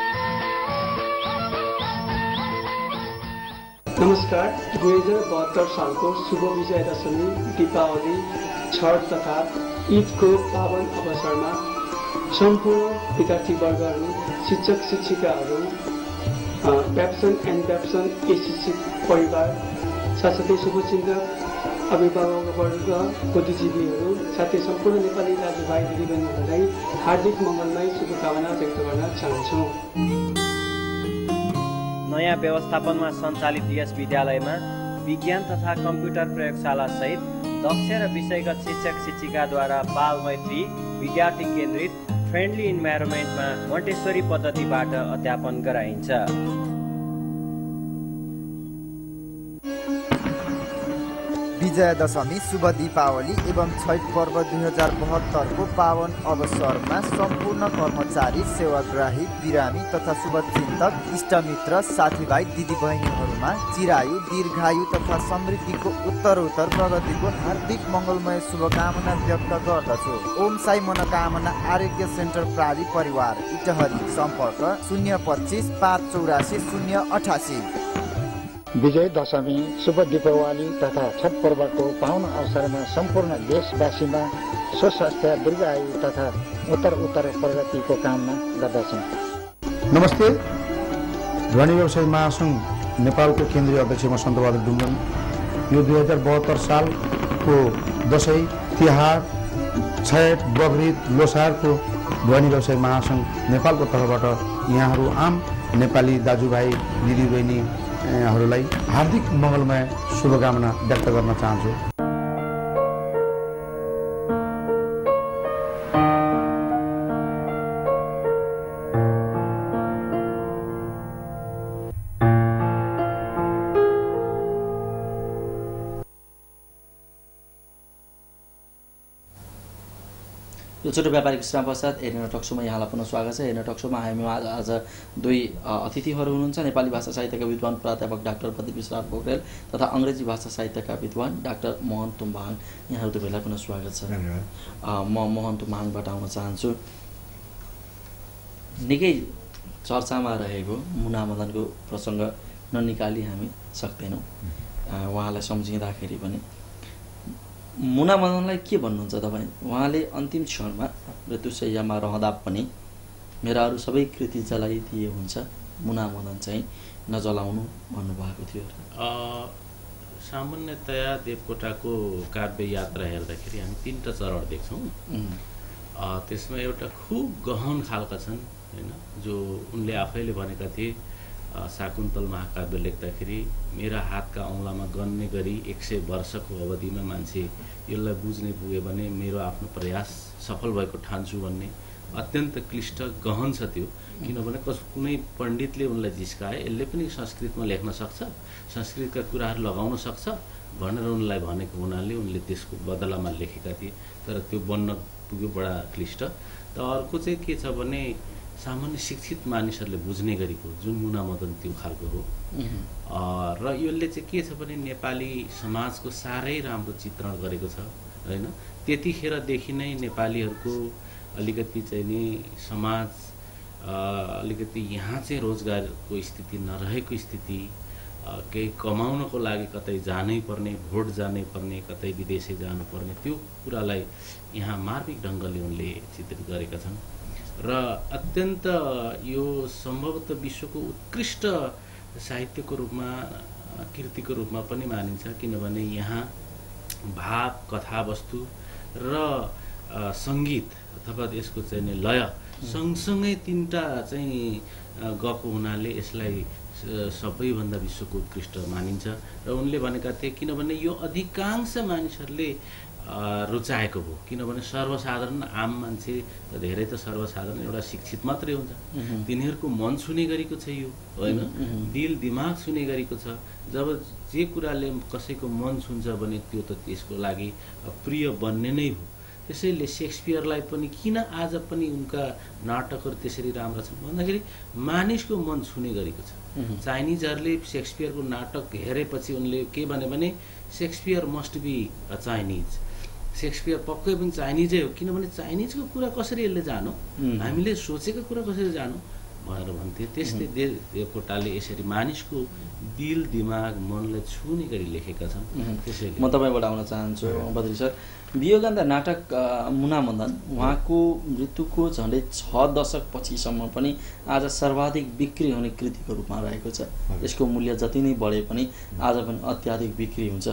नमस्कार। दुई हजार बहत्तर सालको शुभ विजय दशमी, दीपावली, छठ तथा ईदको पावन अवसरमा सम्पूर्ण विद्यार्थीवर्गहरू, शिक्षक शिक्षिकाहरू, व्याप्सन एन्ड व्याप्सन एसिसी परिवार, साथसाथै शुभचिन्तक अभिभावकवर्ग, बुद्धिजीवीहरू, साथै सम्पूर्ण नेपाली दाजुभाइ दिदीबहिनीहरूलाई हार्दिक मङ्गलमय शुभकामना व्यक्त गर्न चाहन्छु। नयाँ व्यवस्थापनमा सञ्चालित यस विद्यालयमा विज्ञान तथा कम्प्युटर प्रयोगशाला सहित दक्ष र विषयगत शिक्षक शिक्षिकाद्वारा बाल मैत्री, विद्यार्थी केन्द्रित, फ्रेन्डली इन्भाइरोमेन्टमा मोन्टेसरी पद्धतिबाट अध्यापन गराइन्छ। विजय दशमी, शुभ दीपावली एवं छठ पर्व दुई हजार बहत्तरको पावन अवसरमा सम्पूर्ण कर्मचारी, सेवाग्राही, बिरामी तथा शुभचिन्तक, इष्टमित्र, साथीभाइ दिदीबहिनीहरूमा चिरायु, दीर्घायु तथा समृद्धिको उत्तरोत्तर प्रगतिको हार्दिक मङ्गलमय शुभकामना व्यक्त गर्दछु। ओम साई मनोकामना आरोग्य सेन्टर प्राली परिवार, इटहरी। सम्पर्क शून्य पच्चिस पाँच चौरासी शून्य अठासी। विजय दशमी, शुभ दीपावली तथा छठ पर्वको पावन अवसरमा सम्पूर्ण देशवासीमा सुस्वास्थ्य, दीर्घायु तथा उत्तर उत्तर प्रगतिको कामना गर्दछौँ। नमस्ते। ध्वनि व्यवसाय महासङ्घ नेपालको केन्द्रीय अध्यक्ष म सन्तबहादुर डुङ्गन। यो दुई हजार बहत्तर सालको दसैँ, तिहार, छठ, बकरिद, लोसारको ध्वनि व्यवसाय महासङ्घ नेपालको तर्फबाट यहाँहरू आम नेपाली दाजुभाइ दिदीबहिनी हरूलाई हार्दिक मङ्गलमय शुभकामना व्यक्त गर्न चाहन्छु। यो छोटो व्यापारिक विश्राम पश्चात एरिना टक्सोमा यहाँलाई पुनः स्वागत छ। एरिना टक्सोमा हामी आज दुई अतिथिहरू हुनुहुन्छ। नेपाली भाषा साहित्यका विद्वान प्राध्यापक डाक्टर प्रदीप विश्राम पोखरेल तथा अङ्ग्रेजी भाषा साहित्यका विद्वान डाक्टर मोहन तुम्बाङ। यहाँहरू दुवैलाई पुनः स्वागत छ। म मोहन तुम्बाङबाट आउन चाहन्छु। निकै चर्चामा रहेको मुनामदनको प्रसङ्ग ननिकाली हामी सक्दैनौँ। उहाँलाई सम्झिँदाखेरि पनि मुना मदनलाई के भन्नुहुन्छ तपाईँ? उहाँले अन्तिम क्षणमा मृत्युशय्यामा रहँदा पनि मेरा अरू सबै कृति जलाइदिए हुन्छ मुना मदन चाहिँ नजलाउनु भन्नुभएको थियो? सामान्यतया देवकोटाको काव्य यात्रा हेर्दाखेरि हामी तीनटा चरण देख्छौँ। त्यसमा एउटा खुब गहन खालका छन् हैन, जो उनले आफैले भनेका थिए शाकुन्तल महाकाव्य लेख्दाखेरि मेरा हातका औँलामा गन्ने गरी एक सय वर्षको अवधिमा मान्छे यसलाई बुझ्ने पुगे भने मेरो आफ्नो प्रयास सफल भएको ठान्छु भन्ने अत्यन्त क्लिष्ट गहन छ त्यो। किनभने कस कुनै पण्डितले उनलाई जिस्काए यसले पनि संस्कृतमा लेख्न सक्छ, संस्कृतका कुराहरू लगाउन सक्छ भनेर उनलाई भनेको हुनाले उनले त्यसको बदलामा लेखेका थिए। तर त्यो बन्न पुग्यो बडा क्लिष्ट। त अर्को चाहिँ के छ भने सामान्य शिक्षित मानिसहरूले बुझ्ने गरेको जुन मुना मदन त्यो खालको हो। र यसले चाहिँ के छ भने नेपाली समाजको साह्रै राम्रो चित्रण गरेको छ हैन। त्यतिखेरदेखि नै नेपालीहरूको अलिकति चाहिँ नि समाज अलिकति यहाँ चाहिँ रोजगारको स्थिति नरहेको स्थिति, केही कमाउनको लागि कतै जानै पर्ने, भोट जानै पर्ने, कतै विदेशै जानुपर्ने, त्यो कुरालाई यहाँ मार्मिक ढङ्गले उनले चित्रित गरेका छन्। र अत्यन्त यो सम्भवतः विश्वको उत्कृष्ट साहित्यको रूपमा, कृतिको रूपमा पनि मानिन्छ। किनभने यहाँ भाव, कथावस्तु र सङ्गीत अथवा यसको चाहिँ नि लय सँगसँगै तिनवटा चाहिँ गएको हुनाले यसलाई सबैभन्दा विश्वको उत्कृष्ट मानिन्छ। र उनले भनेका थिए किनभने यो अधिकांश मानिसहरूले रुचाएको हो। किनभने सर्वसाधारण आम मान्छे त धेरै त सर्वसाधारण एउटा शिक्षित मात्रै हुन्छ, तिनीहरूको मन छुने गरेको छ यो होइन, दिल दिमाग छुने गरेको छ। जब जे कुराले कसैको मन छुन्छ भने त्यो त त्यसको लागि प्रिय बन्ने नै हो। त्यसैले शेक्सपियरलाई पनि किन आज पनि उनका नाटकहरू त्यसरी राम्रा छन् भन्दाखेरि मानिसको मन छुने गरेको छ। चाइनिजहरूले शेक्सपियरको नाटक हेरेपछि उनले के भने भने Shakespeare must be a Chinese, Shakespeare पक्कै पनि चाइनिजै हो। किनभने चाइनिजको कुरा कसरी यसले जानो, हामीले सोचेको कुरा कसरी जानो भनेर भन्थे। त्यस्तै देवकोटाले यसरी मानिसको दिल दिमाग मनलाई छुने गरी लेखेका छन्। त्यसैले म तपाईँबाट आउन चाहन्छु बद्री सर, वियोगान्त नाटक मुना मदन उहाँको मृत्युको झन्डै छ दशक पछिसम्म पनि आज सर्वाधिक बिक्री हुने कृतिको रूपमा रहेको छ। यसको मूल्य जति नै बढे पनि आज पनि अत्याधिक बिक्री हुन्छ।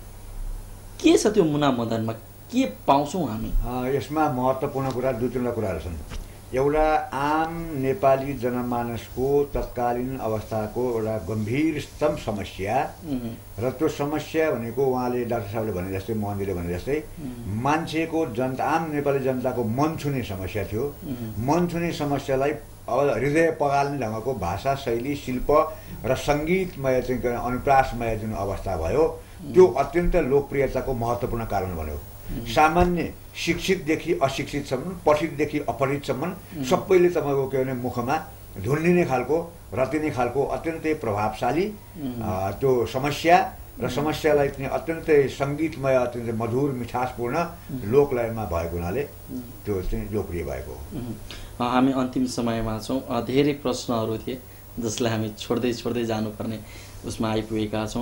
के छ त्यो मुना मदनमा, के पाउँछौँ हामी? यसमा महत्त्वपूर्ण कुरा दुई तिनवटा कुराहरू छन्। एउटा आम नेपाली जनमानसको तत्कालीन अवस्थाको एउटा गम्भीरतम समस्या, र त्यो समस्या भनेको उहाँले डाक्टर साहबले भने जस्तै, मोहनजीले भने जस्तै मान्छेको जनता, आम नेपाली जनताको मन छुने समस्या थियो। मन छुने समस्यालाई अब हृदय पगाल्ने ढङ्गको भाषा शैली, शिल्प र सङ्गीतमय चाहिँ अनुप्रासमय जुन अवस्था भयो त्यो अत्यन्त लोकप्रियताको महत्त्वपूर्ण कारण बन्यो। सामान्य शिक्षितदेखि अशिक्षितसम्म, पठितदेखि अपठितसम्म सबैले तपाईँको के भने मुखमा झुन्डिने खालको, रतिने खालको अत्यन्तै प्रभावशाली त्यो समस्या, र समस्यालाई चाहिँ अत्यन्तै सङ्गीतमय, अत्यन्तै मधुर मिठासपूर्ण लोकलयमा भएको हुनाले त्यो चाहिँ लोकप्रिय भएको हो। हामी अन्तिम समयमा छौँ। धेरै प्रश्नहरू थिए जसलाई हामी छोड्दै छोड्दै जानुपर्ने उसमा आइपुगेका छौँ।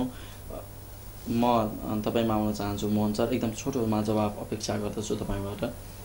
म तपाईँमा आउन चाहन्छु मोहन सर, एकदम छोटोमा जवाब अपेक्षा गर्दछु तपाईँबाट।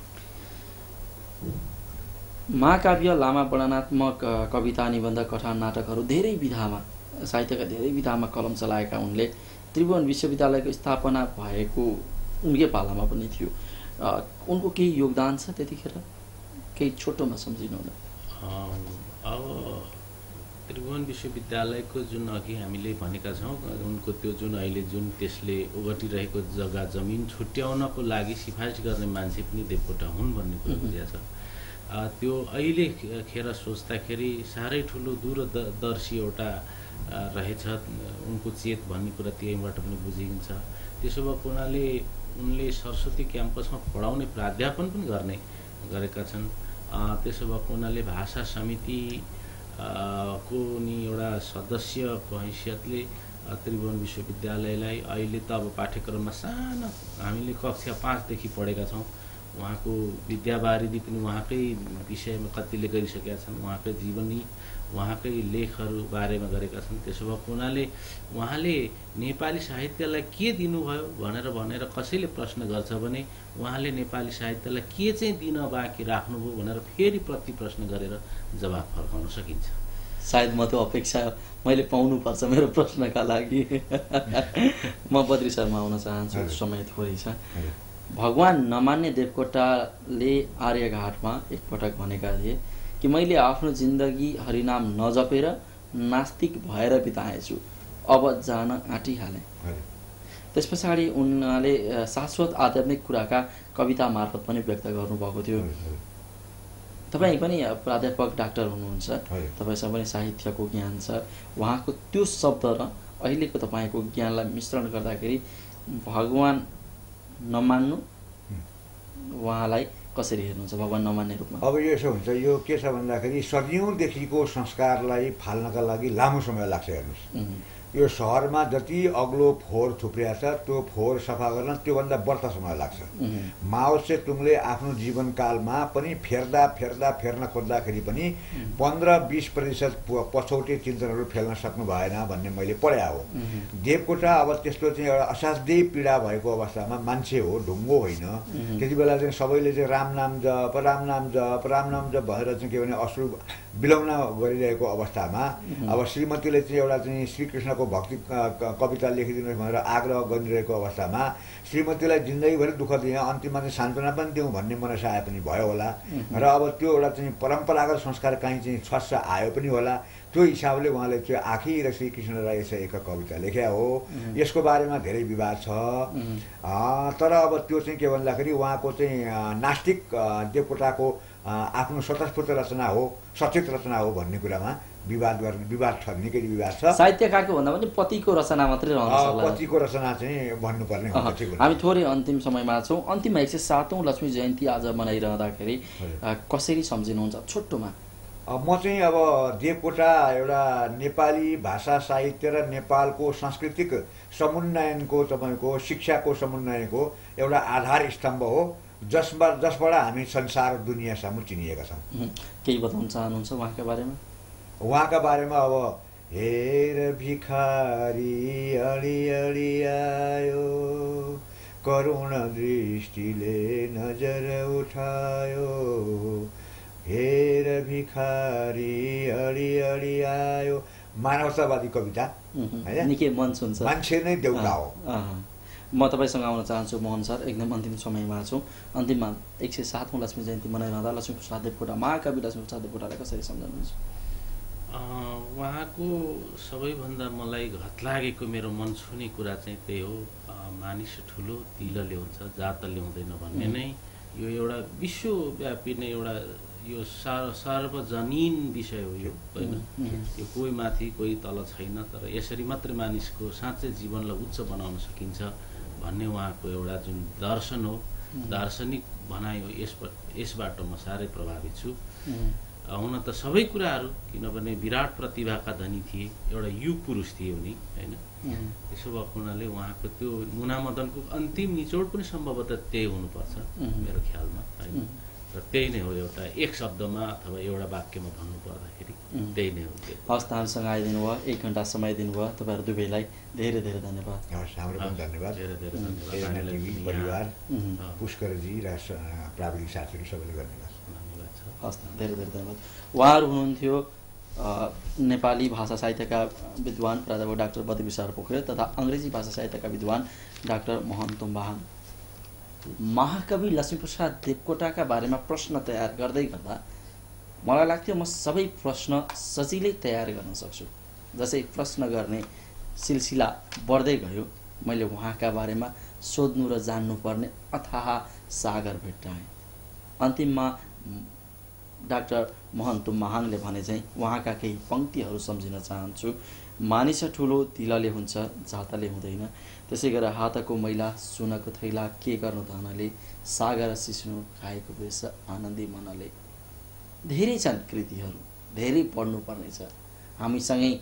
महाकाव्य, लामा वर्णनात्मक कविता, निबन्ध, कथान, नाटकहरू धेरै विधामा, साहित्यका धेरै विधामा कलम चलाएका उनले त्रिभुवन विश्वविद्यालयको स्थापना भएको उनकै पालामा पनि थियो। उनको केही योगदान छ त्यतिखेर, केही छोटोमा सम्झिनु होला? अब त्रिभुवन विश्वविद्यालयको जुन अघि हामीले भनेका छौँ, उनको त्यो जुन अहिले जुन त्यसले ओगटिरहेको जग्गा जमिन छुट्याउनको लागि सिफारिस गर्ने मान्छे पनि देवकोटा हुन् भन्ने कुरा बुझिया छ। त्यो अहिले खेर सोच्दाखेरि साह्रै ठुलो दूरदर्शी एउटा रहेछ उनको चेत भन्ने कुरा त्यहीँबाट पनि बुझिन्छ। त्यसो भएको हुनाले उनले सरस्वती क्याम्पसमा पढाउने प्राध्यापन पनि गर्ने गरेका छन्। त्यसो भएको हुनाले भाषा समिति को नि एउटा सदस्यको हैसियतले त्रिभुवन विश्वविद्यालयलाई अहिले त अब पाठ्यक्रममा सानो हामीले कक्षा पाँचदेखि पढेका छौँ। उहाँको विद्यावारिधि पनि उहाँकै विषयमा कतिले गरिसकेका छन्, उहाँकै जीवनी, उहाँकै लेखहरू बारेमा गरेका छन्। त्यसो भएको हुनाले उहाँले नेपाली साहित्यलाई के दिनुभयो भनेर भनेर कसैले प्रश्न गर्छ भने उहाँले नेपाली साहित्यलाई के चाहिँ दिन बाँकी राख्नुभयो भनेर फेरि प्रति प्रश्न गरेर जवाफ फर्काउन सकिन्छ। सायद म त्यो अपेक्षा मैले पाउनुपर्छ मेरो प्रश्नका लागि। म बद्री शर्मा आउन चाहन्छु, समय थोरै छ। भगवान नमान्ने देवकोटाले आर्यघाटमा एकपटक भनेका थिए कि मैले आफ्नो जिन्दगी हरिनाम नजपेर नास्तिक भएर बिताएछु, अब जान आँटिहालेँ। त्यस पछाडि उनले शाश्वत आध्यात्मिक कुराका कविता मार्फत पनि व्यक्त गर्नुभएको थियो। तपाईँ पनि प्राध्यापक डाक्टर हुनुहुन्छ, तपाईँसँग पनि साहित्यको ज्ञान छ। उहाँको त्यो शब्द र अहिलेको तपाईँको ज्ञानलाई मिश्रण गर्दाखेरि भगवान नमान्नु उहाँलाई कसरी हेर्नुहुन्छ, भगवान नमान्ने रूपमा? अब यसो हुन्छ, यो के छ भन्दाखेरि सदियौँदेखिको संस्कारलाई फाल्नका लागि लामो समय लाग्छ। हेर्नुहोस्, यो सहरमा जति अग्लो फोहोर थुप्रिया छ त्यो फोहोर सफा गर्न त्योभन्दा बढ्ता समय लाग्छ। माओ से तुङले आफ्नो जीवनकालमा पनि फेर्दा फेर्दा फेर्न खोज्दाखेरि पनि पन्ध्र बिस प्रतिशत पछौटे चिन्तनहरू फेल्न सक्नु भएन भन्ने मैले पढे हो। देवकोटा अब त्यस्तो चाहिँ एउटा असाध्यै पीडा भएको अवस्थामा मान्छे हो, ढुङ्गो होइन। त्यति बेला चाहिँ सबैले चाहिँ राम नाम जप राम नाम जप राम नाम जप भनेर चाहिँ के भने अश्रु बिलाउन गरिरहेको अवस्थामा अब श्रीमतीले चाहिँ एउटा चाहिँ श्रीकृष्णको भक्ति कविता लेखिदिनुहोस् भनेर आग्रह गरिरहेको अवस्थामा श्रीमतीलाई जिन्दगीभरि दुःख दिएँ, अन्तिममा चाहिँ सान्त्वना पनि दिउँ भन्ने मनसाय पनि भयो होला। र अब त्यो एउटा चाहिँ परम्परागत संस्कार कहीँ चाहिँ छस्स आयो पनि होला। त्यो हिसाबले उहाँले चाहिँ आखिर श्रीकृष्णलाई यसो एक कविता लेख्या हो। यसको बारेमा धेरै विवाद छ, तर अब त्यो चाहिँ के भन्दाखेरि उहाँको चाहिँ नास्तिक देवकोटाको आफ्नो स्वतस्फूर्त रचना हो, सचेत रचना हो भन्ने कुरामा विवाद गर्ने विवाद छ, निकै विवाद छ। साहित्यकारको भन्दा पनि पतिको रचना मात्रै रहन्छ होला। पतिको रचना चाहिँ भन्नुपर्ने हुन्छ। हामी थोरै अन्तिम समयमा छौँ। अन्तिममा एक सय सातौँ लक्ष्मी जयन्ती आज मनाइरहँदाखेरि कसरी सम्झिनुहुन्छ छोटोमा? म चाहिँ अब देवकोटा एउटा नेपाली भाषा साहित्य र नेपालको सांस्कृतिक समुन्नयनको तपाईँको शिक्षाको समुन्नयनको एउटा आधार स्तम्भ हो, जसमा जसबाट हामी संसार दुनियाँ सामु चिनिएका छौँ। केही बताउन चाहनुहुन्छ उहाँका बारेमा? उहाँका बारेमा अब हेर भिखारी अडी अडी आयो, करुण दृष्टिले नजर उठायो, हेर भिखारी अडी अडी आयो। मानवतावादी कविता हैन, निकै मन छुन्छ। मान्छे नै देउता हो। म तपाईँसँग आउन चाहन्छु मोहन सर, एकदम अन्तिम समयमा छौँ। अन्तिममा एक सय सातौँ लक्ष्मी जयन्ती मनाइरहँदा लक्ष्मीप्रसाद देवकोटा, महाकवि लक्ष्मीप्रसाद देवकोटालाई कसरी सम्झाउनुहुन्छ? उहाँको सबैभन्दा मलाई घत लागेको मेरो मन छुने कुरा चाहिँ त्यही हो, मानिस ठुलो तिल ल्याउँछ जात ल्याउँदैन भन्ने नै यो एउटा विश्वव्यापी नै एउटा यो सार्व सार्वजनीन विषय हो यो होइन। यो कोही माथि कोही तल छैन, तर यसरी मात्रै मानिसको साँच्चै जीवनलाई उच्च बनाउन सकिन्छ भन्ने उहाँको एउटा जुन दर्शन हो, दार्शनिक भनाइ हो, यस यसबाट म साह्रै प्रभावित छु। हुन त सबै कुराहरू, किनभने विराट प्रतिभाका धनी थिए, एउटा युग पुरुष थिए उनी होइन। त्यसो भएको हुनाले उहाँको त्यो मुनामदनको अन्तिम निचोड पनि सम्भवतः त्यही हुनुपर्छ मेरो ख्यालमा होइन। र त्यही नै हो, एउटा एक शब्दमा अथवा एउटा वाक्यमा भन्नु पर्दाखेरि त्यही नै हो। हस्, हामीसँग आइदिनु भयो, एक घन्टा समय दिनुभयो, तपाईँहरू दुवैलाई धेरै धेरै धन्यवाद। हस्, हाम्रो पनि धन्यवाद। धेरै धेरै धन्यवाद परिवार, पुष्करजी र प्राविधिक साथीहरू सबैले धन्यवाद। हस्, धेरै धेरै धन्यवाद। उहाँहरू हुनुहुन्थ्यो नेपाली भाषा साहित्यका विद्वान प्राध्यापक डाक्टर बद्री विशाल पोखरेल तथा अङ्ग्रेजी भाषा साहित्यका विद्वान डाक्टर मोहन तुम्बाहाङ। महाकवि लक्ष्मीप्रसाद देवकोटाका बारेमा प्रश्न तयार गर्दै गर्दा मलाई लाग्थ्यो म सबै प्रश्न सजिलै तयार गर्न सक्छु। जसै प्रश्न गर्ने सिलसिला बढ्दै गयो, मैले उहाँका बारेमा सोध्नु र जान्नुपर्ने अथाह सागर भेट्टाएँ। अन्तिममा डाक्टर मोहन तुम्बाहाङले भने चाहिँ उहाँका केही पङ्क्तिहरू सम्झिन चाहन्छु। मानिस ठुलो तिलले हुन्छ जातले हुँदैन, त्यसै गरेर हातको मैला सुनको थैला के गर्नु धनले, सागर सिस्नु खाएको बेस आनन्दी मनले। धेरै छन् कृतिहरू, धेरै पढ्नुपर्ने छ। हामीसँगै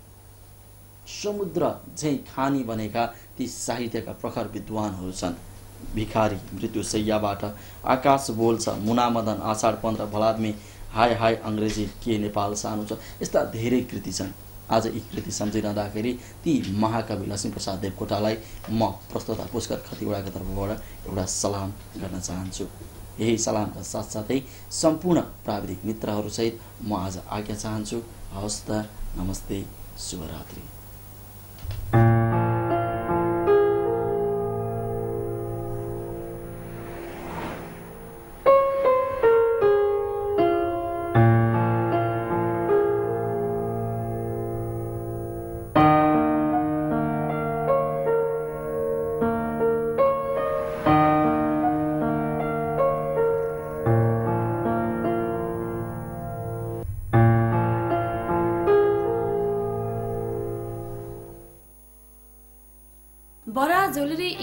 समुद्र झैँ खानी बनेका ती साहित्यका प्रखर विद्वानहरू छन्। भिखारी मृत्यु शैय्याबाट, आकाश बोल्छ, मुनामदन, आषाढ पन्ध्र, भलादमी, हाय हाय अङ्ग्रेजी, के नेपाल सानो छ, यस्ता धेरै कृति छन्। आज यी कृति सम्झिरहँदाखेरि ती महाकवि लक्ष्मीप्रसाद देवकोटालाई म प्रस्तोता पुष्कर खतिवडाको तर्फबाट एउटा सलाम गर्न चाहन्छु। यही सलामका साथसाथै सम्पूर्ण प्राविधिक मित्रहरूसहित म आज आज्ञा चाहन्छु। हवस् त, नमस्ते, शुभरात्रि। बरा ज्वेलरी